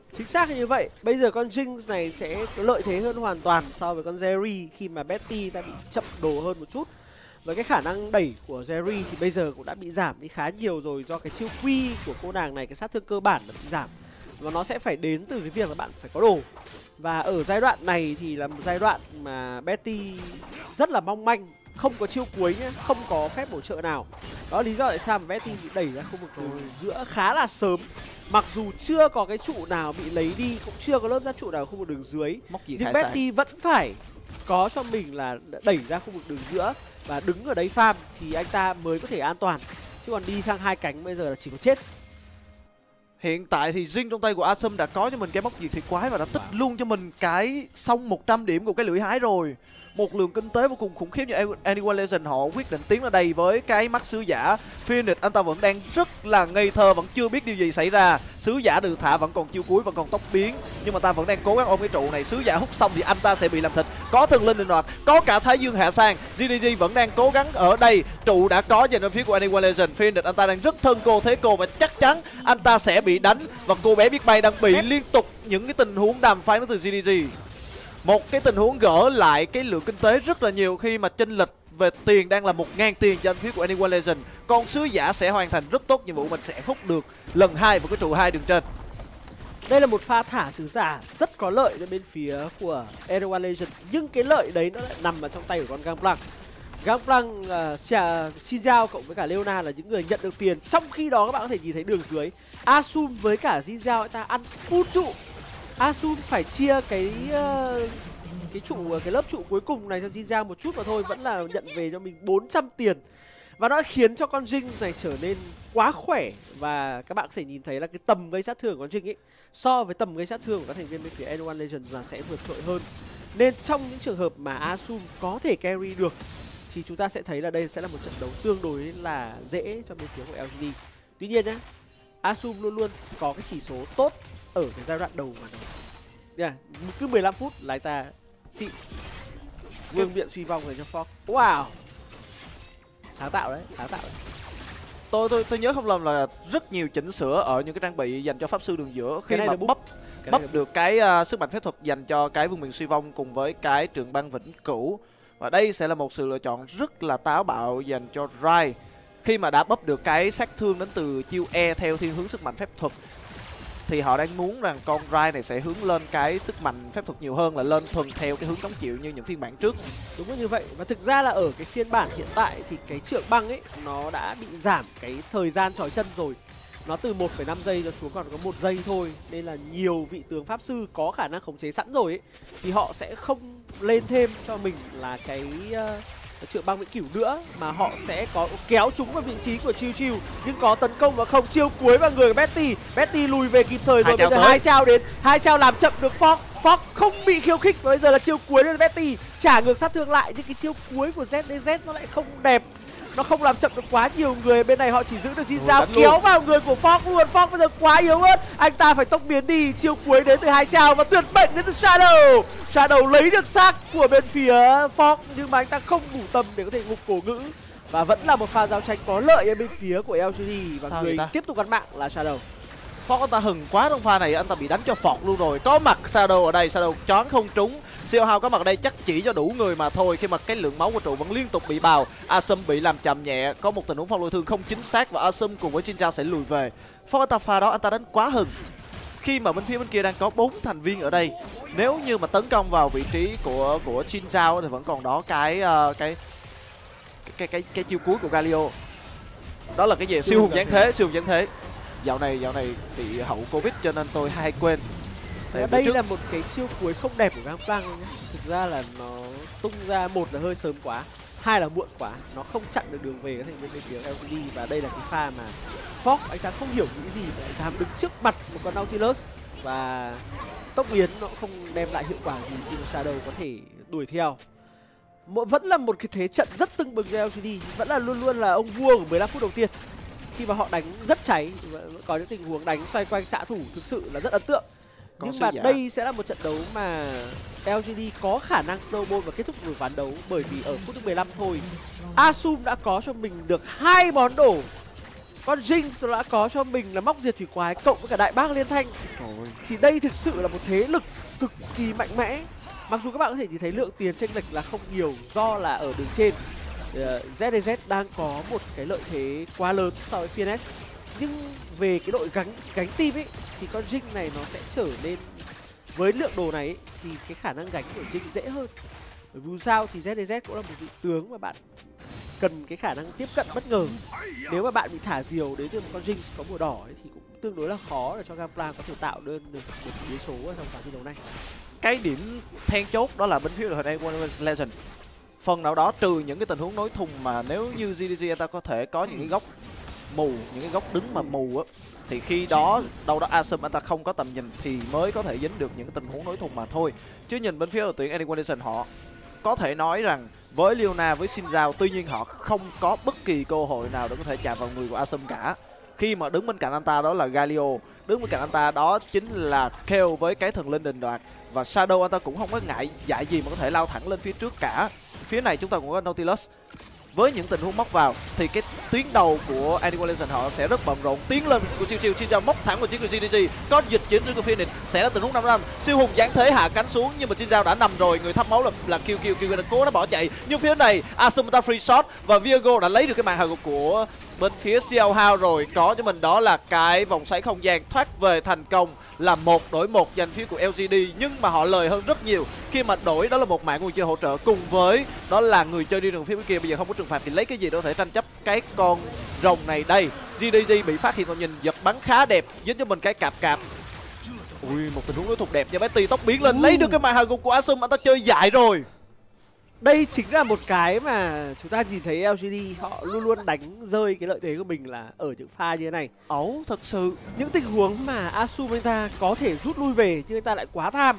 Chính xác như vậy. Bây giờ con Jinx này sẽ có lợi thế hơn hoàn toàn so với con Jerry khi mà Betty đã bị chậm đồ hơn một chút. Với cái khả năng đẩy của Jerry thì bây giờ cũng đã bị giảm đi khá nhiều rồi, do cái chiêu quy của cô nàng này, cái sát thương cơ bản đã bị giảm. Và nó sẽ phải đến từ cái việc là bạn phải có đồ. Và ở giai đoạn này thì là một giai đoạn mà Betty rất là mong manh, không có chiêu cuối nhé, không có phép bổ trợ nào. Đó là lý do tại sao mà Betty bị đẩy ra khu vực đường giữa khá là sớm. Mặc dù chưa có cái trụ nào bị lấy đi, cũng chưa có lớp gia trụ nào ở khu vực đường dưới, nhưng Betty vẫn phải có cho mình là đẩy ra khu vực đường giữa và đứng ở đấy farm thì anh ta mới có thể an toàn. Chứ còn đi sang hai cánh bây giờ là chỉ có chết. Hiện tại thì Jin trong tay của Asum đã có cho mình cái móc diệt thủy quái và đã tích luôn cho mình cái xong 100 điểm của cái lưỡi hái rồi. Một lượng kinh tế vô cùng khủng khiếp như Anyone Legend họ quyết định tiến ra đây với cái mắt sứ giả. Phoenix anh ta vẫn đang rất là ngây thơ, vẫn chưa biết điều gì xảy ra. Sứ giả được thả vẫn còn chiêu cuối, vẫn còn tốc biến, nhưng mà ta vẫn đang cố gắng ôm cái trụ này. Sứ giả hút xong thì anh ta sẽ bị làm thịt. Có thần linh linh hoạt, có cả Thái Dương hạ sang. GDG vẫn đang cố gắng ở đây. Trụ đã có dành ở phía của Anyone Legend. Phoenix anh ta đang rất thân cô thế cô và chắc chắn anh ta sẽ bị đánh. Và cô bé biết bay đang bị liên tục những cái tình huống đàm phán từ GDG. Một cái tình huống gỡ lại cái lượng kinh tế rất là nhiều khi mà chênh lệch về tiền đang là 1000 tiền cho anh phía của Anyone Legend. Còn sứ giả sẽ hoàn thành rất tốt nhiệm vụ, mình sẽ hút được lần 2 vào cái trụ 2 đường trên. Đây là một pha thả sứ giả rất có lợi cho bên phía của Anyone Legend, nhưng cái lợi đấy nó lại nằm ở trong tay của con Gangplank. Gangplank, Xin Giao cộng với cả Leona là những người nhận được tiền. Trong khi đó các bạn có thể nhìn thấy đường dưới Asum với cả Xin Giao anh ta ăn full trụ. Asum phải chia cái lớp trụ cuối cùng này cho Jinja một chút mà thôi, vẫn là nhận về cho mình 400 tiền. Và nó khiến cho con Jinx này trở nên quá khỏe. Và các bạn có thể nhìn thấy là cái tầm gây sát thương của con Jinx ấy so với tầm gây sát thương của các thành viên bên phía Anyone Legend là sẽ vượt trội hơn. Nên trong những trường hợp mà Asum có thể carry được thì chúng ta sẽ thấy là đây sẽ là một trận đấu tương đối là dễ cho bên phía của LGD. Tuy nhiên nhé, Asum luôn luôn có cái chỉ số tốt ở cái giai đoạn đầu mà nó cứ 15 phút là anh ta xịn. Vương miện suy vong rồi cho Fox. Wow, sáng tạo đấy, sáng tạo đấy. Tôi nhớ không lầm là rất nhiều chỉnh sửa ở những cái trang bị dành cho pháp sư đường giữa khi mà bắp được cái sức mạnh phép thuật dành cho cái vương miện suy vong cùng với cái trường băng vĩnh cửu. Và đây sẽ là một sự lựa chọn rất là táo bạo dành cho Rai khi mà đã bắp được cái sát thương đến từ chiêu E theo thiên hướng sức mạnh phép thuật. Thì họ đang muốn rằng con Rai này sẽ hướng lên cái sức mạnh phép thuật nhiều hơn là lên thuần theo cái hướng chống chịu như những phiên bản trước. Đúng là như vậy. Và thực ra là ở cái phiên bản hiện tại thì cái trượng băng ấy nó đã bị giảm cái thời gian chói chân rồi. Nó từ 1,5 giây cho xuống còn có 1 giây thôi. Nên là nhiều vị tướng pháp sư có khả năng khống chế sẵn rồi ấy, thì họ sẽ không lên thêm cho mình là cái trượng băng vĩnh cửu nữa, mà họ sẽ có kéo chúng vào vị trí của Chiu Chiu nhưng có tấn công và không. Chiêu cuối vào người của Betty lùi về kịp thời rồi. Bây giờ hai trao đến, hai trao làm chậm được Fox không bị khiêu khích và bây giờ là chiêu cuối đến Betty trả ngược sát thương lại, nhưng cái chiêu cuối của ZDZ nó lại không đẹp, nó không làm chậm được quá nhiều người. Bên này họ chỉ giữ được Xin Giao kéo vào người của Fox luôn. Fox bây giờ quá yếu ớt, anh ta phải tốc biến đi. Chiêu cuối đến từ hai trao và tuyệt mệnh đến từ Shadow lấy được xác của bên phía Fox, nhưng mà anh ta không đủ tầm để có thể ngục cổ ngữ. Và vẫn là một pha giao tranh có lợi ở bên phía của LGD và người tiếp tục gắn mạng là Shadow. Fox anh ta hừng quá trong pha này, anh ta bị đánh cho phọt luôn rồi. Có mặt Shadow ở đây, Shadow choáng không trúng. Siêu hao có mặt ở đây chắc chỉ cho đủ người mà thôi, khi mà cái lượng máu của trụ vẫn liên tục bị bào. Asum bị làm chậm nhẹ, có một tình huống phong lôi thương không chính xác và Asum cùng với Jinzhao sẽ lùi về. Fox anh ta pha đó anh ta đánh quá hừng khi mà bên phía bên kia đang có 4 thành viên ở đây. Nếu như mà tấn công vào vị trí của Jinzhao thì vẫn còn đó cái chiêu cuối của Galio. Đó là cái gì? Siêu hùng giáng thế. Dạo này bị hậu Covid cho nên tôi hay quên. Đây là một cái chiêu cuối không đẹp của Gangplank nhé. Thực ra là nó tung ra, một là hơi sớm quá, hai là muộn quá, nó không chặn được đường về các thành viên bên phía LGD. Và đây là cái pha mà Fox anh ta không hiểu nghĩ gì mà dám đứng trước mặt một con Nautilus, và tốc biến nó không đem lại hiệu quả gì khi mà Shadow có thể đuổi theo. Vẫn là một cái thế trận rất tưng bừng cho LGD, vẫn là luôn luôn là ông vua của 15 phút đầu tiên khi mà họ đánh rất cháy, có những tình huống đánh xoay quanh xạ thủ thực sự là rất ấn tượng. Nhưng mà đây sẽ là một trận đấu mà LGD có khả năng snowball và kết thúc buổi ván đấu, bởi vì ở phút thứ 15 thôi Asum đã có cho mình được 2 món đồ con Jinx nó đã có cho mình là móc diệt thủy quái cộng với cả đại bác liên thanh. Thì đây thực sự là một thế lực cực kỳ mạnh mẽ. Mặc dù các bạn có thể nhìn thấy lượng tiền chênh lệch là không nhiều do là ở đường trên ZDZ đang có một cái lợi thế quá lớn so với FNS. Nhưng về cái đội gánh team ấy thì con Jinx này nó sẽ trở nên, với lượng đồ này ấy, thì cái khả năng gánh của Jinx dễ hơn. Bởi vì sao thì ZDZ cũng là một vị tướng mà bạn cần cái khả năng tiếp cận bất ngờ. Nếu mà bạn bị thả diều đến từ một con Jinx có màu đỏ ấy, thì cũng tương đối là khó để cho Gangplank có thể tạo nên được một biến số ở trong ván thi đấu này. Cái điểm then chốt đó là bên phía đội hình Equal Legend phần nào đó, trừ những cái tình huống nối thùng mà nếu như GDG ta có thể có những cái góc mù, những cái góc đứng mà mù á, thì khi đó đâu đó Asum anh ta không có tầm nhìn thì mới có thể dính được những cái tình huống nối thùng mà thôi. Chứ nhìn bên phía đội tuyển Equal Legend, họ có thể nói rằng với Leona, với Xin Zhao, tuy nhiên họ không có bất kỳ cơ hội nào để có thể chạm vào người của Asum cả. Khi mà đứng bên cạnh anh ta đó là Galio, đứng bên cạnh anh ta đó chính là Kayle với cái thần linh đình đoạt, và Shadow anh ta cũng không có ngại dại gì mà có thể lao thẳng lên phía trước cả. Phía này chúng ta cũng có Nautilus. Với những tình huống móc vào thì cái tuyến đầu của Equal Legend họ sẽ rất bận rộn, tiến lên của Chiêu Chiêu móc thẳng vào chiến trường GDG, có dịch chuyển trên của Phoenix, sẽ là tình huống 5-5. Siêu hùng giáng thế hạ cánh xuống nhưng mà Chiêu đã nằm rồi, người thắp máu là Kill đã cố nó bỏ chạy. Nhưng phía này Asum ta free shot và Viego đã lấy được cái màn hạ gục của bên phía Xiao Hao rồi, có cho mình đó là cái vòng xoáy không gian thoát về thành công, là 1 đổi 1 dành phía của LGD. Nhưng mà họ lời hơn rất nhiều khi mà đổi đó là một mạng người chơi hỗ trợ cùng với đó là người chơi đi rừng phía bên kia. Bây giờ không có trừng phạt thì lấy cái gì để có thể tranh chấp cái con rồng này đây. GDG bị phát hiện còn nhìn giật bắn khá đẹp, dính cho mình cái cạp. Ui, một tình huống đối thủ đẹp nha. Betty tốc biến lên lấy được cái màn hạ gục của Asum, anh ta chơi dại rồi. Đây chính là một cái mà chúng ta nhìn thấy LGD họ luôn luôn đánh rơi cái lợi thế của mình là ở những pha như thế này. Ẩu thật sự. Những tình huống mà Asum anh ta có thể rút lui về nhưng anh ta lại quá tham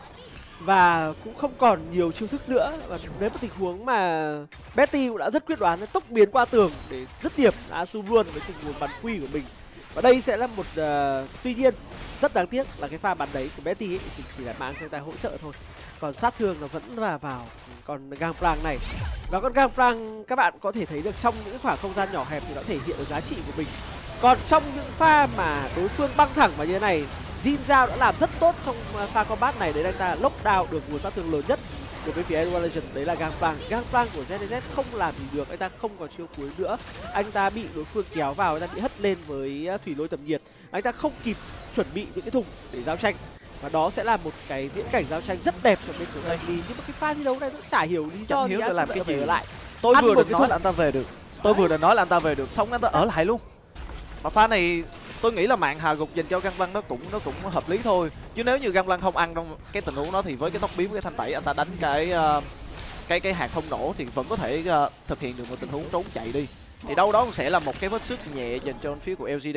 và cũng không còn nhiều chiêu thức nữa. Và đến một tình huống mà Betty cũng đã rất quyết đoán tốc biến qua tường để dứt điểm Asum luôn với tình huống bắn quy của mình. Và đây sẽ là một tuy nhiên rất đáng tiếc là cái pha bắn đấy của Betty ấy thì chỉ là mang cho anh ta hỗ trợ thôi. Còn sát thương nó vẫn là vào con Gangplank này. Và con Gangplank các bạn có thể thấy được trong những khoảng không gian nhỏ hẹp thì nó thể hiện được giá trị của mình. Còn trong những pha mà đối phương băng thẳng vào như thế này, Xin Zhao đã làm rất tốt trong pha combat này để anh ta lockdown được nguồn sát thương lớn nhất của bên phía Equal Legend, đấy là Gangplank. Gangplank của ZDZ không làm gì được, anh ta không còn chiêu cuối nữa. Anh ta bị đối phương kéo vào, anh ta bị hất lên với thủy lôi tầm nhiệt. Anh ta không kịp chuẩn bị những cái thùng để giao tranh. Và đó sẽ là một cái viễn cảnh giao tranh rất đẹp cho bên của Thanh Ly. Nhưng mà cái pha thi đấu này nó chả hiểu lý do gì để làm cái gì ở lại. Tôi vừa định nói là anh ta về được. Xong anh ta ở lại luôn. Mà pha này tôi nghĩ là mạng hạ gục dành cho Gangplank nó cũng hợp lý thôi. Chứ nếu như Gangplank không ăn trong cái tình huống đó thì với cái tốc biến, với cái thanh tẩy, anh ta đánh cái hạt không nổ thì vẫn có thể thực hiện được một tình huống trốn chạy đi. Thì đâu đó cũng sẽ là một cái vết sức nhẹ dành cho phía của LGD.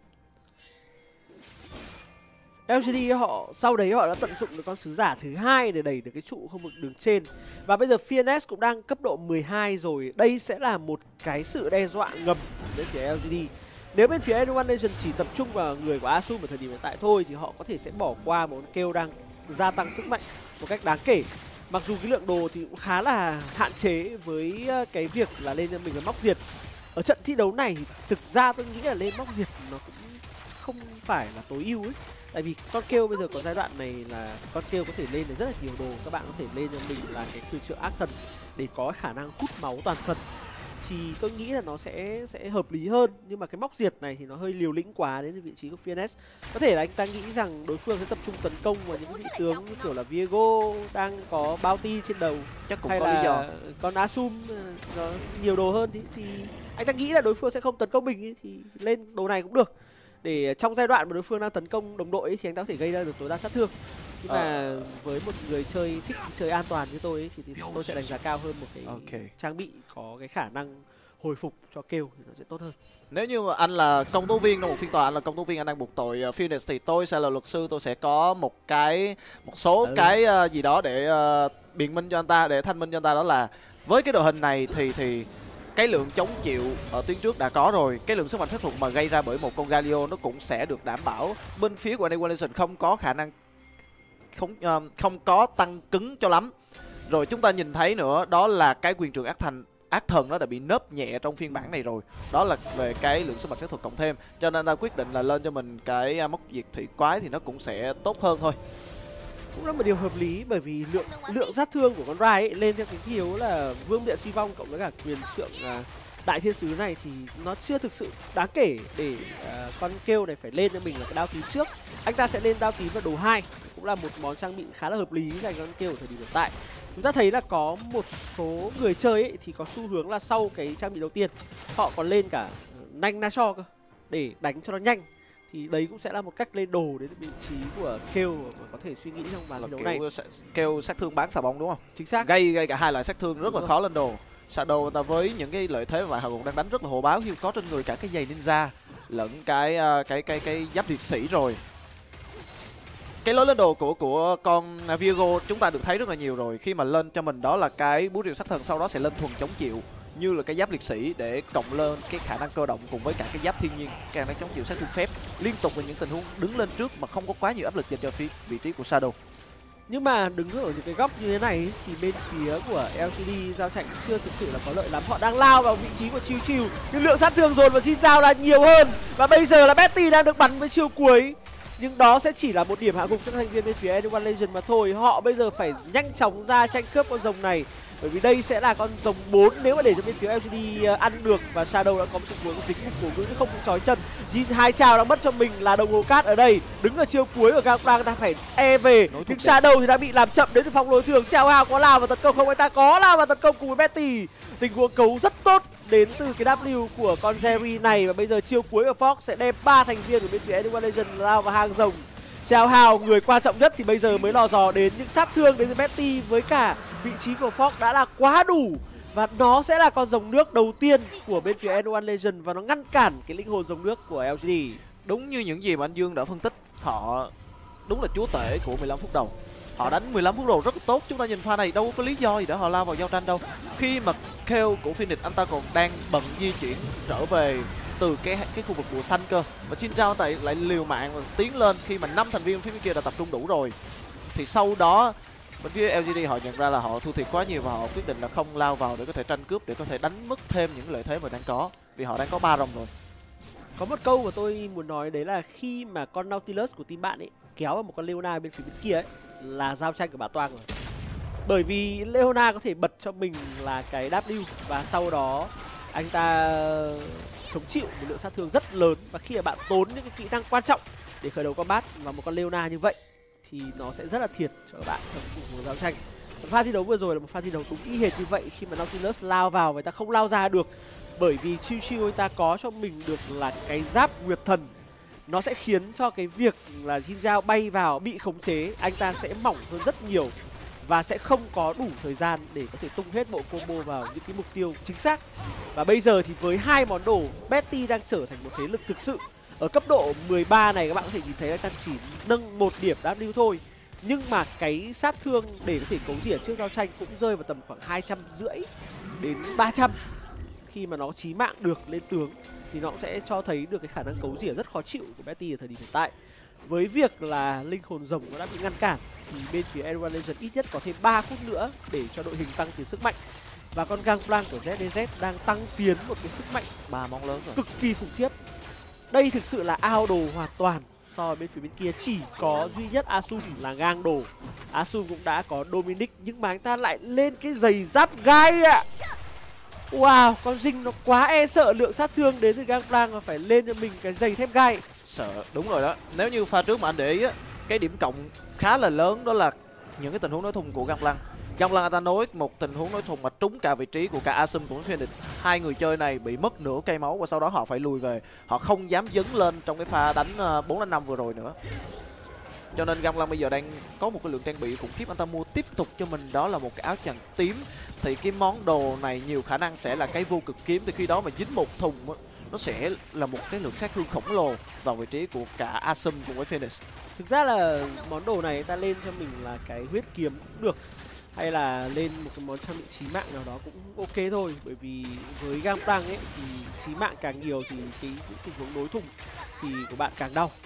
LGD họ sau đấy họ đã tận dụng được con sứ giả thứ hai để đẩy được cái trụ không vực đường trên. Và bây giờ FNS cũng đang cấp độ 12 rồi. Đây sẽ là một cái sự đe dọa ngầm đến phía LGD. Nếu bên phía N1 Nation chỉ tập trung vào người của Asum ở thời điểm hiện tại thôi thì họ có thể sẽ bỏ qua một con Kayle đang gia tăng sức mạnh một cách đáng kể. Mặc dù cái lượng đồ thì cũng khá là hạn chế với cái việc là lên cho mình là móc diệt. Ở trận thi đấu này thì thực ra tôi nghĩ là lên móc diệt nó cũng không phải là tối ưu ấy. Tại vì con Kayle bây giờ có giai đoạn này là con Kayle có thể lên được rất là nhiều đồ. Các bạn có thể lên cho mình là cái cử trợ ác thần để có khả năng hút máu toàn phần. Thì tôi nghĩ là nó sẽ hợp lý hơn. Nhưng mà cái móc diệt này thì nó hơi liều lĩnh quá đến vị trí của FNS. Có thể là anh ta nghĩ rằng đối phương sẽ tập trung tấn công vào những vị tướng như kiểu là Viego đang có bounty trên đầu. Chắc cũng hay có là lý do. con Asum nó nhiều đồ hơn thì anh ta nghĩ là đối phương sẽ không tấn công mình ấy, thì lên đồ này cũng được. Để trong giai đoạn mà đối phương đang tấn công đồng đội ấy, thì anh ta có thể gây ra được tối đa sát thương. Nhưng mà với một người chơi thích chơi an toàn như tôi ấy, thì tôi sẽ đánh giá cao hơn một cái trang bị có cái khả năng hồi phục cho Kayle thì nó sẽ tốt hơn. Nếu như mà anh là công tố viên trong một phiên tòa, anh là công tố viên, anh đang buộc tội Phoenix thì tôi sẽ là luật sư, tôi sẽ có một số cái gì đó để biện minh cho anh ta, để thanh minh cho anh ta, đó là với cái đội hình này thì cái lượng chống chịu ở tuyến trước đã có rồi, cái lượng sức mạnh phép thuật mà gây ra bởi một con Galio nó cũng sẽ được đảm bảo. Bên phía của Equal Legend không có khả năng không có tăng cứng cho lắm. Rồi chúng ta nhìn thấy nữa đó là cái quyền trượng ác ác thần nó đã bị nớp nhẹ trong phiên bản này rồi. Đó là về cái lượng sức mạnh phép thuật cộng thêm, cho nên ta quyết định là lên cho mình cái mốc diệt thủy quái thì nó cũng sẽ tốt hơn thôi. Cũng là một điều hợp lý, bởi vì lượng sát thương của con Rai ấy lên theo cái thiếu là vương miện suy vong cộng với cả quyền trượng đại thiên sứ này thì nó chưa thực sự đáng kể để con kêu này phải lên cho mình là cái đao tím trước. Anh ta sẽ lên đao tím vào đồ 2, cũng là một món trang bị khá là hợp lý dành cho con kêu ở thời điểm hiện tại. Chúng ta thấy là có một số người chơi ấy thì có xu hướng là sau cái trang bị đầu tiên họ còn lên cả nanh Nashor cơ để đánh cho nó nhanh. Thì đấy cũng sẽ là một cách lên đồ đến vị trí của kêu mà có thể suy nghĩ trong ván đấu này. Kêu sát thương bán xà bông đúng không? Chính xác. Gây cả hai loại sát thương rất là khó lên đồ. Shadow ta với những cái lợi thế và họ cũng đang đánh rất là hồ báo khi có trên người cả cái giày ninja lẫn cái giáp liệt sĩ rồi. Cái lối lên đồ của con Viego chúng ta được thấy rất là nhiều rồi. Khi mà lên cho mình đó là cái búa rìu sát thần, sau đó sẽ lên thuần chống chịu như là cái giáp liệt sĩ để cộng lên cái khả năng cơ động cùng với cả cái giáp thiên nhiên, khả năng chống chịu sát thương phép liên tục với những tình huống đứng lên trước mà không có quá nhiều áp lực dành cho phía vị trí của Shadow. Nhưng mà đứng ở những cái góc như thế này thì bên phía của LGD Giao Tranh chưa thực sự là có lợi lắm. Họ đang lao vào vị trí của Chiu Chiu nhưng lượng sát thương dồn vào Xin Giao là nhiều hơn. Và bây giờ là Betty đang được bắn với chiêu cuối. Nhưng đó sẽ chỉ là một điểm hạ gục cho thành viên bên phía Anyone Legend mà thôi. Họ bây giờ phải nhanh chóng ra tranh cướp con rồng này, bởi vì đây sẽ là con rồng 4 nếu mà để cho bên phía LGD ăn được. Và Shadow đã có một tình huống dính một cổ ngữ không chói chân. Jin hai trào đang mất cho mình là đồng hồ cát ở đây. Đứng ở chiêu cuối của Gangplank ta phải về. Nhưng Shadow thì đã bị làm chậm đến từ phòng đối thường. Xiao Hao có lao vào tấn công không? Anh ta có lao vào tấn công cùng với Betty. Tình huống cấu rất tốt đến từ cái W của con Jerry này. Và bây giờ chiêu cuối của Fox sẽ đem 3 thành viên của bên phía Anyone Legend lao vào hang rồng. Xiao Hao người quan trọng nhất thì bây giờ mới lò dò đến những sát thương đến từ Betty với cả vị trí của Fox đã là quá đủ. Và nó sẽ là con rồng nước đầu tiên của bên phía Anyone Legend và nó ngăn cản cái linh hồn rồng nước của LGD. Đúng như những gì mà anh Dương đã phân tích, họ đúng là chúa tể của 15 phút đầu. Họ đánh 15 phút đầu rất tốt. Chúng ta nhìn pha này đâu có lý do gì để họ lao vào giao tranh đâu. Khi mà Kale của Phoenix anh ta còn đang bận di chuyển trở về từ cái khu vực bùa xanh cơ, và Xin Giao tại lại liều mạng và tiến lên khi mà 5 thành viên phía bên kia đã tập trung đủ rồi. Thì sau đó bên phía LGD họ nhận ra là họ thua thiệt quá nhiều và họ quyết định là không lao vào để có thể tranh cướp, để có thể đánh mất thêm những lợi thế mà đang có, vì họ đang có 3 rồng rồi. Có một câu mà tôi muốn nói đấy là khi mà con Nautilus của team bạn ấy kéo vào một con Leona bên phía bên kia ấy là giao tranh của bà Toang rồi. Bởi vì Leona có thể bật cho mình là cái W và sau đó anh ta chống chịu một lượng sát thương rất lớn, và khi mà bạn tốn những cái kỹ năng quan trọng để khởi đầu combat vào một con Leona như vậy thì nó sẽ rất là thiệt cho các bạn trong cuộc giao tranh. Pha thi đấu vừa rồi là một pha thi đấu đúng y hệt như vậy, khi mà Nautilus lao vào và ta không lao ra được, bởi vì Chiu Chiu anh ta có cho mình được là cái giáp Nguyệt Thần. Nó sẽ khiến cho cái việc là Jin Zhao bay vào bị khống chế, anh ta sẽ mỏng hơn rất nhiều và sẽ không có đủ thời gian để có thể tung hết bộ combo vào những cái mục tiêu chính xác. Và bây giờ thì với 2 món đồ, Betty đang trở thành một thế lực thực sự. Ở cấp độ 13 này các bạn có thể nhìn thấy anh ta chỉ nâng 1 điểm W thôi, nhưng mà cái sát thương để có thể cấu rỉa trước giao tranh cũng rơi vào tầm khoảng 250 đến 300. Khi mà nó chí mạng được lên tướng thì nó cũng sẽ cho thấy được cái khả năng cấu rỉa rất khó chịu của Betty ở thời điểm hiện tại. Với việc là linh hồn rồng nó đã bị ngăn cản thì bên phía Anyone Legend ít nhất có thêm 3 phút nữa để cho đội hình tăng tiến sức mạnh. Và con Gangplank của ZDZ đang tăng tiến một cái sức mạnh 3 món lớn rồi, cực kỳ khủng khiếp. Đây thực sự là ao đồ hoàn toàn. So với bên phía bên kia chỉ có duy nhất Asum là ngang đồ. Asum cũng đã có Dominic nhưng mà anh ta lại lên cái giày giáp gai ạ. Wow, con Jing nó quá e sợ lượng sát thương đến từ Gangplank và phải lên cho mình cái giày thép gai. Sợ, đúng rồi đó. Nếu như pha trước mà anh để ý á, cái điểm cộng khá là lớn đó là những cái tình huống nối thùng của Gangplank. Gangplank ta nối một tình huống nối thùng mà trúng cả vị trí của cả Asum cũng Phoenix. Hai người chơi này bị mất nửa cây máu và sau đó họ phải lùi về. Họ không dám dấn lên trong cái pha đánh 4-5 vừa rồi nữa. Cho nên Gangplank bây giờ đang có một cái lượng trang bị khủng khiếp, anh ta mua tiếp tục cho mình đó là một cái áo choàng tím. Thì cái món đồ này nhiều khả năng sẽ là cái vô cực kiếm, thì khi đó mà dính một thùng á, nó sẽ là một cái lượng sát thương khổng lồ vào vị trí của cả Asum cùng với Phoenix. Thực ra là món đồ này ta lên cho mình là cái huyết kiếm cũng được, hay là lên một cái món trang bị chí mạng nào đó cũng ok thôi. Bởi vì với Gangplank ấy thì chí mạng càng nhiều thì cái tình huống đối thùng thì của bạn càng đau.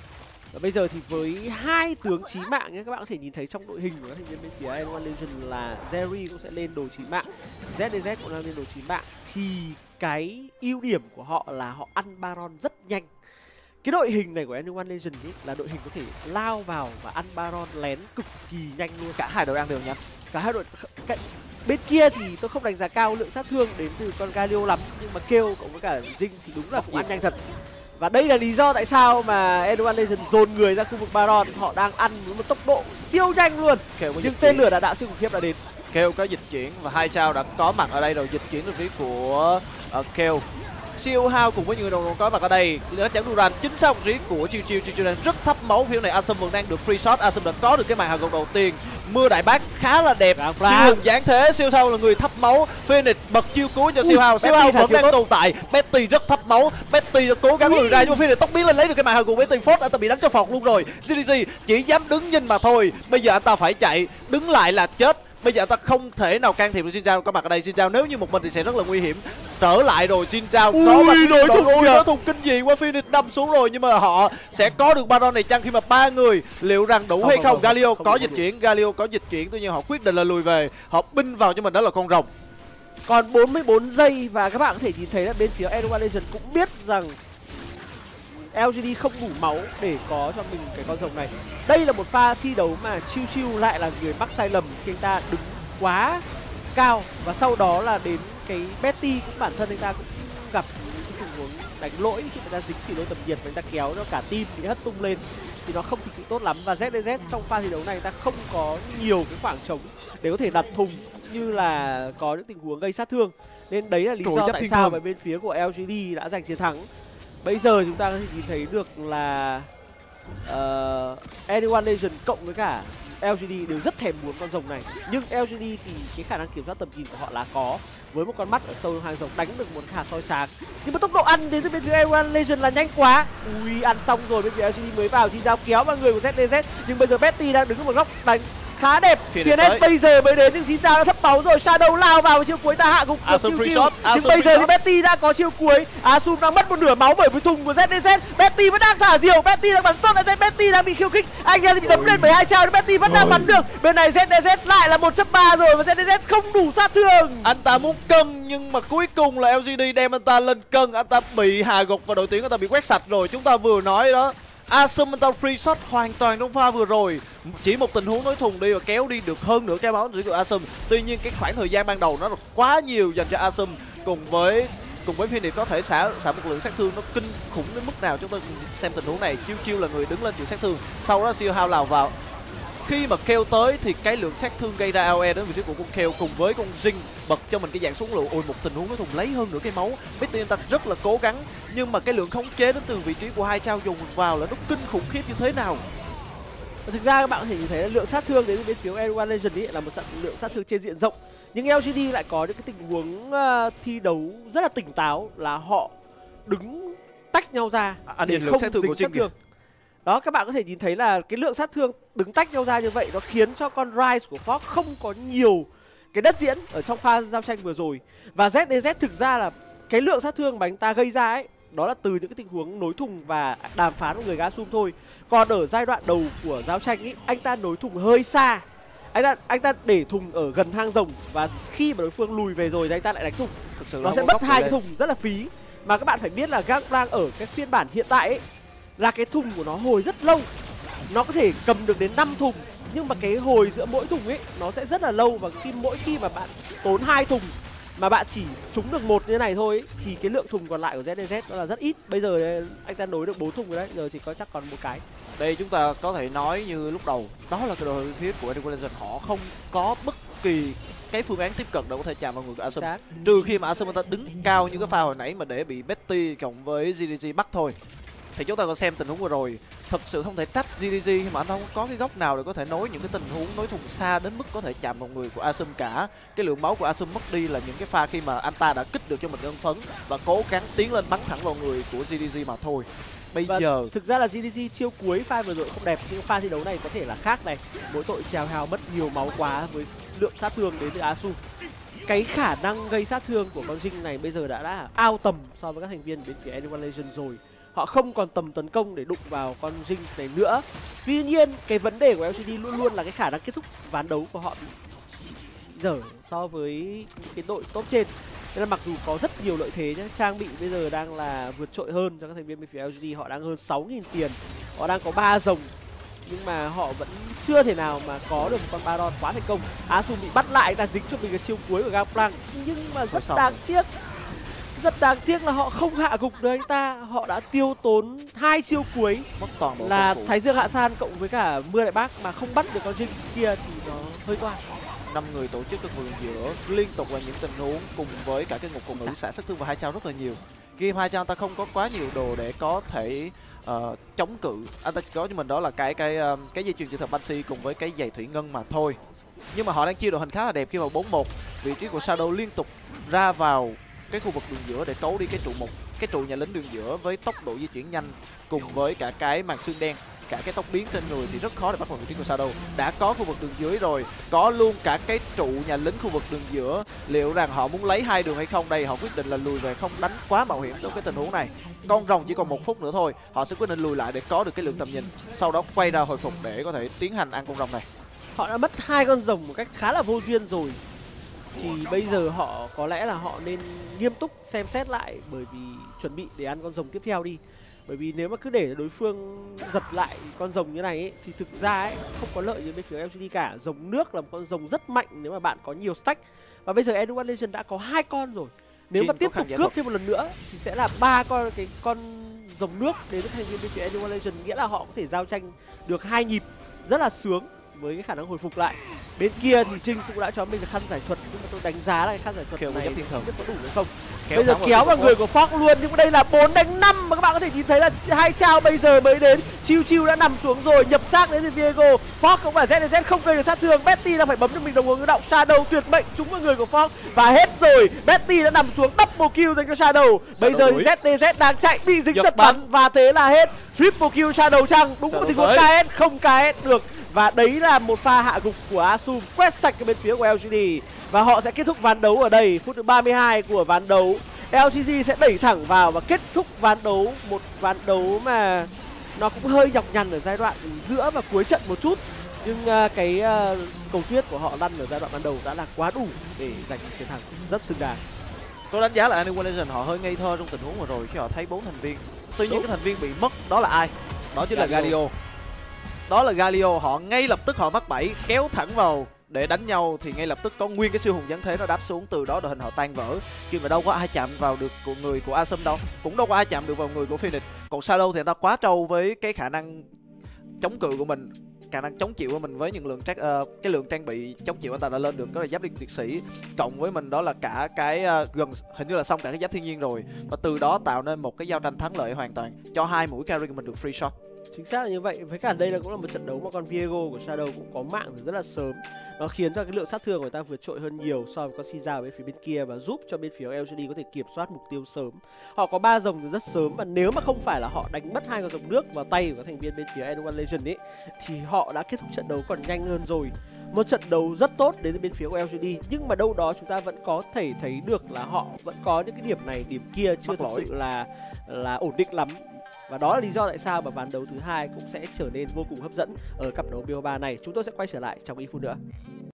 Và bây giờ thì với 2 tướng chí mạng nhé, các bạn có thể nhìn thấy trong đội hình của các thành viên bên phía N1 Legend là Jerry cũng sẽ lên đồ chí mạng, ZDZ cũng đang lên đồ chí mạng. Thì cái ưu điểm của họ là họ ăn Baron rất nhanh. Cái đội hình này của N1 Legend ý, là đội hình có thể lao vào và ăn Baron lén cực kỳ nhanh luôn. Cả hai đội ăn đều nhanh. Cả hai đội bên kia thì tôi không đánh giá cao lượng sát thương đến từ con Galio lắm, nhưng mà Kale cộng với cả Jing thì đúng là cũng ăn nhanh thật. Và đây là lý do tại sao mà N1 Legend dồn người ra khu vực Baron, họ đang ăn với một tốc độ siêu nhanh luôn. Nhưng tên lửa đạn đạo siêu khủng khiếp đã đến. Kale có dịch chuyển và hai sao đã có mặt ở đây rồi, dịch chuyển từ phía của Kale. Siêu hao cùng với những người đồng đội có mặt ở đây. Lá chắn Duran chính xác một riết của Chiêu đang rất thấp máu. Phía này Asum vẫn đang được free shot. Asum đã có được cái màn hạ gục đầu tiên. Mưa đại bác khá là đẹp. Siêu hùng dáng thế. Siêu hao là người thấp máu. Phoenix bật chiêu cuối cho Siêu hao. Siêu hao vẫn đang tồn tại. Betty rất thấp máu. Betty đã cố gắng lùi ra nhưng mà Phoenix tốc biến lên lấy được cái màn hạ gục. Betty Ford anh ta bị đánh cho phọt luôn rồi. GDG chỉ dám đứng nhìn mà thôi. Bây giờ anh ta phải chạy, đứng lại là chết. Bây giờ ta không thể nào can thiệp được Jin Zhao có mặt ở đây. Jin Zhao nếu như một mình thì sẽ rất là nguy hiểm. Trở lại rồi Jin Zhao có đối thùng kinh dị qua Phoenix đâm xuống rồi, nhưng mà họ sẽ có được Baron này chăng khi mà 3 người liệu rằng đủ hay không? Galio có dịch chuyển, Galio có dịch chuyển, tuy nhiên họ quyết định là lùi về, họ binh vào cho mình đó là con rồng. Còn 44 giây và các bạn có thể nhìn thấy là bên phía N1 Legend cũng biết rằng LGD không đủ máu để có cho mình cái con rồng này. Đây là một pha thi đấu mà Chiêu lại là người mắc sai lầm khi anh ta đứng quá cao, và sau đó là đến cái Betty cũng bản thân anh ta cũng gặp những tình huống đánh lỗi khi người ta dính thủy lôi tầm nhiệt và anh ta kéo cho cả team bị hất tung lên thì nó không thực sự tốt lắm. Và ZDZ trong pha thi đấu này ta không có nhiều cái khoảng trống để có thể đặt thùng như là có những tình huống gây sát thương, nên đấy là lý do tại sao mà bên phía của LGD đã giành chiến thắng. Bây giờ chúng ta có thể nhìn thấy được là N1 Legend cộng với cả LGD đều rất thèm muốn con rồng này. Nhưng LGD thì cái khả năng kiểm soát tầm nhìn của họ là có, với một con mắt ở sâu trong hang rồng đánh được một hạt soi sáng. Nhưng mà tốc độ ăn đến từ bên phía N1 Legend là nhanh quá. Ui, ăn xong rồi bên phía LGD mới vào, Jin Zhao kéo vào người của ZDZ. Nhưng bây giờ Betty đang đứng ở một góc đánh khá đẹp. Fiennes bây giờ mới đến nhưng Jin Zhao đã thấp máu rồi. Shadow lao vào chiêu cuối ta hạ gục được chiêu. Nhưng bây giờ thì Betty đã có chiêu cuối. Asum đang mất một nửa máu bởi với thùng của ZDZ. Betty vẫn đang thả diều, Betty đang bắn tốt ở đây, Betty đang bị khiêu khích. Anh em thì bị đấm lên bởi hai sao, Betty vẫn đang bắn được. Bên này ZDZ lại là 1.3 rồi và ZDZ không đủ sát thương. Anh ta muốn cân nhưng mà cuối cùng là LGD đem anh ta lên cân, anh ta bị hạ gục và đội tuyển anh ta bị quét sạch rồi. Chúng ta vừa nói đó, Asum anh ta free shot hoàn toàn trong pha vừa rồi, chỉ một tình huống nối thùng đi và kéo đi được hơn nửa cái máu của Asum. Tuy nhiên cái khoảng thời gian ban đầu nó là quá nhiều dành cho Asum, cùng với Phoenix có thể xả một lượng sát thương nó kinh khủng đến mức nào. Chúng ta xem tình huống này, Chiêu là người đứng lên chịu sát thương, sau đó siêu hao lao vào. Khi mà Kale tới thì cái lượng sát thương gây ra AOE đến vị trí của con Kale cùng với con Jing bật cho mình cái dạng xuống lựu. Ôi, một tình huống nó thùng lấy hơn nửa cái máu. Betty ta rất là cố gắng nhưng mà cái lượng khống chế đến từ vị trí của hai trao dùng vào là nó kinh khủng khiếp như thế nào. Thực ra các bạn có thể nhìn thấy là lượng sát thương đến từ bên phía N1 Legend ý là một lượng sát thương trên diện rộng, nhưng LGD lại có những cái tình huống thi đấu rất là tỉnh táo, là họ đứng tách nhau ra để không dính sát thương. Đó, các bạn có thể nhìn thấy là cái lượng sát thương đứng tách nhau ra như vậy nó khiến cho con Rise của Fox không có nhiều cái đất diễn ở trong pha giao tranh vừa rồi. Và ZDZ thực ra là cái lượng sát thương mà anh ta gây ra ấy, đó là từ những cái tình huống nối thùng và đàm phán của người Gasum thôi. Còn ở giai đoạn đầu của giao tranh ấy, anh ta nối thùng hơi xa. Anh ta để thùng ở gần hang rồng và khi mà đối phương lùi về rồi thì anh ta lại đánh thùng. Thực sự nó sẽ mất hai cái thùng rất là phí. Mà các bạn phải biết là Gangplank ở cái phiên bản hiện tại ấy là cái thùng của nó hồi rất lâu, nó có thể cầm được đến 5 thùng, nhưng mà cái hồi giữa mỗi thùng ấy nó sẽ rất là lâu. Và mỗi khi mà bạn tốn 2 thùng mà bạn chỉ trúng được một như thế này thôi ấy, thì cái lượng thùng còn lại của ZDZ nó là rất ít. Bây giờ anh ta nối được 4 thùng rồi đấy, giờ chỉ có chắc còn một cái. Đây chúng ta có thể nói như lúc đầu, đó là cái đội hình phía của N1 Legend, họ không có bất kỳ cái phương án tiếp cận để có thể chạm vào người của Asum, trừ khi mà Asum ta đứng cao như cái pha hồi nãy mà để bị Betty cộng với GDG bắt thôi. Thì chúng ta có xem tình huống vừa rồi, thật sự không thể trách GDG khi mà anh ta không có cái góc nào để có thể nối những cái tình huống nối thùng xa đến mức có thể chạm vào người của Asum cả. Cái lượng máu của Asum mất đi là những cái pha khi mà anh ta đã kích được cho mình ân phấn và cố gắng tiến lên bắn thẳng vào người của GDG mà thôi. Bây giờ thực ra là GDG chiêu cuối pha vừa rồi không đẹp, nhưng pha thi đấu này có thể là khác này. Mỗi tội Xiao Hao mất nhiều máu quá với lượng sát thương đến từ Asum. Cái khả năng gây sát thương của con Jing này bây giờ đã ao tầm so với các thành viên bên phía N1 Legend rồi. họ không còn tầm tấn công để đụng vào con Jinx này nữa. Tuy nhiên cái vấn đề của LGD luôn luôn là cái khả năng kết thúc ván đấu của họ bị dở so với cái đội top trên. Nên là mặc dù có rất nhiều lợi thế nhé, trang bị bây giờ đang là vượt trội hơn cho các thành viên bên phía LGD, họ đang hơn 6.000 tiền, họ đang có 3 rồng, nhưng mà họ vẫn chưa thể nào mà có được một con Baron quá thành công. Asum bị bắt lại là dính cho mình cái chiêu cuối của Gangplank, nhưng mà rất đáng tiếc là họ không hạ gục được anh ta. Họ đã tiêu tốn 2 chiêu cuối mất toàn bộ là Thái Dương Hạ San cộng với cả Mưa Đại Bác mà không bắt được con Jinx kia thì nó hơi toan. 5 người tổ chức được vườn giữa liên tục là những tình huống cùng với cả cái ngục cùng nữ xả sát thương và hai trao rất là nhiều. Game 2 trao ta không có quá nhiều đồ để có thể chống cự. Anh ta có cho mình đó là cái dây chuyền chữ thập Banshee cùng với cái giày thủy ngân mà thôi. Nhưng mà họ đang chia đội hình khá là đẹp khi mà 4-1. Vị trí của Shadow liên tục ra vào cái khu vực đường giữa để cấu đi cái trụ nhà lính đường giữa với tốc độ di chuyển nhanh cùng với cả cái màn xương đen, cả cái tốc biến trên người thì rất khó để bắt vào vị trí của Shadow. Đã có khu vực đường dưới rồi, có luôn cả cái trụ nhà lính khu vực đường giữa. Liệu rằng họ muốn lấy hai đường hay không? Đây họ quyết định là lùi về, không đánh quá mạo hiểm trong cái tình huống này. Con rồng chỉ còn 1 phút nữa thôi, họ sẽ quyết định lùi lại để có được cái lượng tầm nhìn, sau đó quay ra hồi phục để có thể tiến hành ăn con rồng này. Họ đã mất 2 con rồng một cách khá là vô duyên rồi, thì bây giờ họ có lẽ là họ nên nghiêm túc xem xét lại, bởi vì chuẩn bị để ăn con rồng tiếp theo đi. Bởi vì nếu mà cứ để đối phương giật lại con rồng như này ấy, thì thực ra ấy, không có lợi gì bên phía LGD cả. Rồng nước là một con rồng rất mạnh nếu mà bạn có nhiều stack. Và bây giờ N1 Legend đã có 2 con rồi. Nếu mà tiếp tục cướp thêm một lần nữa thì sẽ là 3 con rồng nước đến với thành viên bên phía N1 Legend, nghĩa là họ có thể giao tranh được 2 nhịp rất là sướng với cái khả năng hồi phục lại. Bên kia thì Jinx cũng đã cho mình được khăn giải thuật, nhưng mà tôi đánh giá là cái khăn giải thuật này không biết có đủ hay không. Bây giờ kéo vào người của Fox luôn, nhưng mà đây là 4 đánh 5 mà các bạn có thể nhìn thấy là hai trao bây giờ mới đến. Chiu đã nằm xuống rồi, nhập xác đến từ Viego. Fox cũng phải ZZ không gây được sát thương. Betty đang phải bấm cho mình đồng hồ ngữ động. Shadow tuyệt mệnh trúng vào người của Fox và hết rồi. Betty đã nằm xuống, double kill dành cho Shadow. Bây giờ thì ZTZ đang chạy bị dính giật bắn và thế là hết. Triple kill Shadow chăng? Đúng một tình huống KS, không KS được. Và đấy là một pha hạ gục của Asum, quét sạch cái bên phía của LGD. Và họ sẽ kết thúc ván đấu ở đây, phút thứ 32 của ván đấu. LGD sẽ đẩy thẳng vào và kết thúc ván đấu, một ván đấu mà nó cũng hơi nhọc nhằn ở giai đoạn giữa và cuối trận một chút. Nhưng cái cầu tuyết của họ lăn ở giai đoạn ban đầu đã là quá đủ để giành chiến thắng rất xứng đáng. Tôi đánh giá là N1 Legend họ hơi ngây thơ trong tình huống vừa rồi khi họ thấy 4 thành viên. Tuy nhiên cái thành viên bị mất đó là ai? Đó chính là Galio. Đó là Galio, họ ngay lập tức họ mắc bẫy, kéo thẳng vào để đánh nhau thì ngay lập tức có nguyên cái siêu hùng giáng thế nó đáp xuống, từ đó đội hình họ tan vỡ. Khi mà đâu có ai chạm vào được của người của Asum đâu, cũng đâu có ai chạm được vào người của Phoenix. Còn Shadow thì người ta quá trâu với cái khả năng chống cự của mình, khả năng chống chịu của mình với những lượng cái lượng trang bị chống chịu anh ta đã lên được, đó là giáp liên tuyệt sĩ, cộng với mình đó là cả cái gần hình như là xong cả cái giáp thiên nhiên rồi, và từ đó tạo nên một cái giao tranh thắng lợi hoàn toàn cho hai mũi carry của mình được free shot. Chính xác là như vậy. Với cả đây là cũng là một trận đấu mà con Viego của Shadow cũng có mạng từ rất là sớm. Nó khiến cho cái lượng sát thương của người ta vượt trội hơn nhiều so với con Caesar bên phía bên kia, và giúp cho bên phía LGD có thể kiểm soát mục tiêu sớm. Họ có 3 rồng từ rất sớm, và nếu mà không phải là họ đánh mất 2 con rồng nước vào tay của các thành viên bên phía N1 Legend ấy, thì họ đã kết thúc trận đấu còn nhanh hơn rồi. Một trận đấu rất tốt đến từ bên phía của LGD, nhưng mà đâu đó chúng ta vẫn có thể thấy được là họ vẫn có những cái điểm này điểm kia chưa thực sự là ổn định lắm. Và đó là lý do tại sao mà ván đấu thứ hai cũng sẽ trở nên vô cùng hấp dẫn ở cặp đấu BO3 này. Chúng tôi sẽ quay trở lại trong ít phút nữa.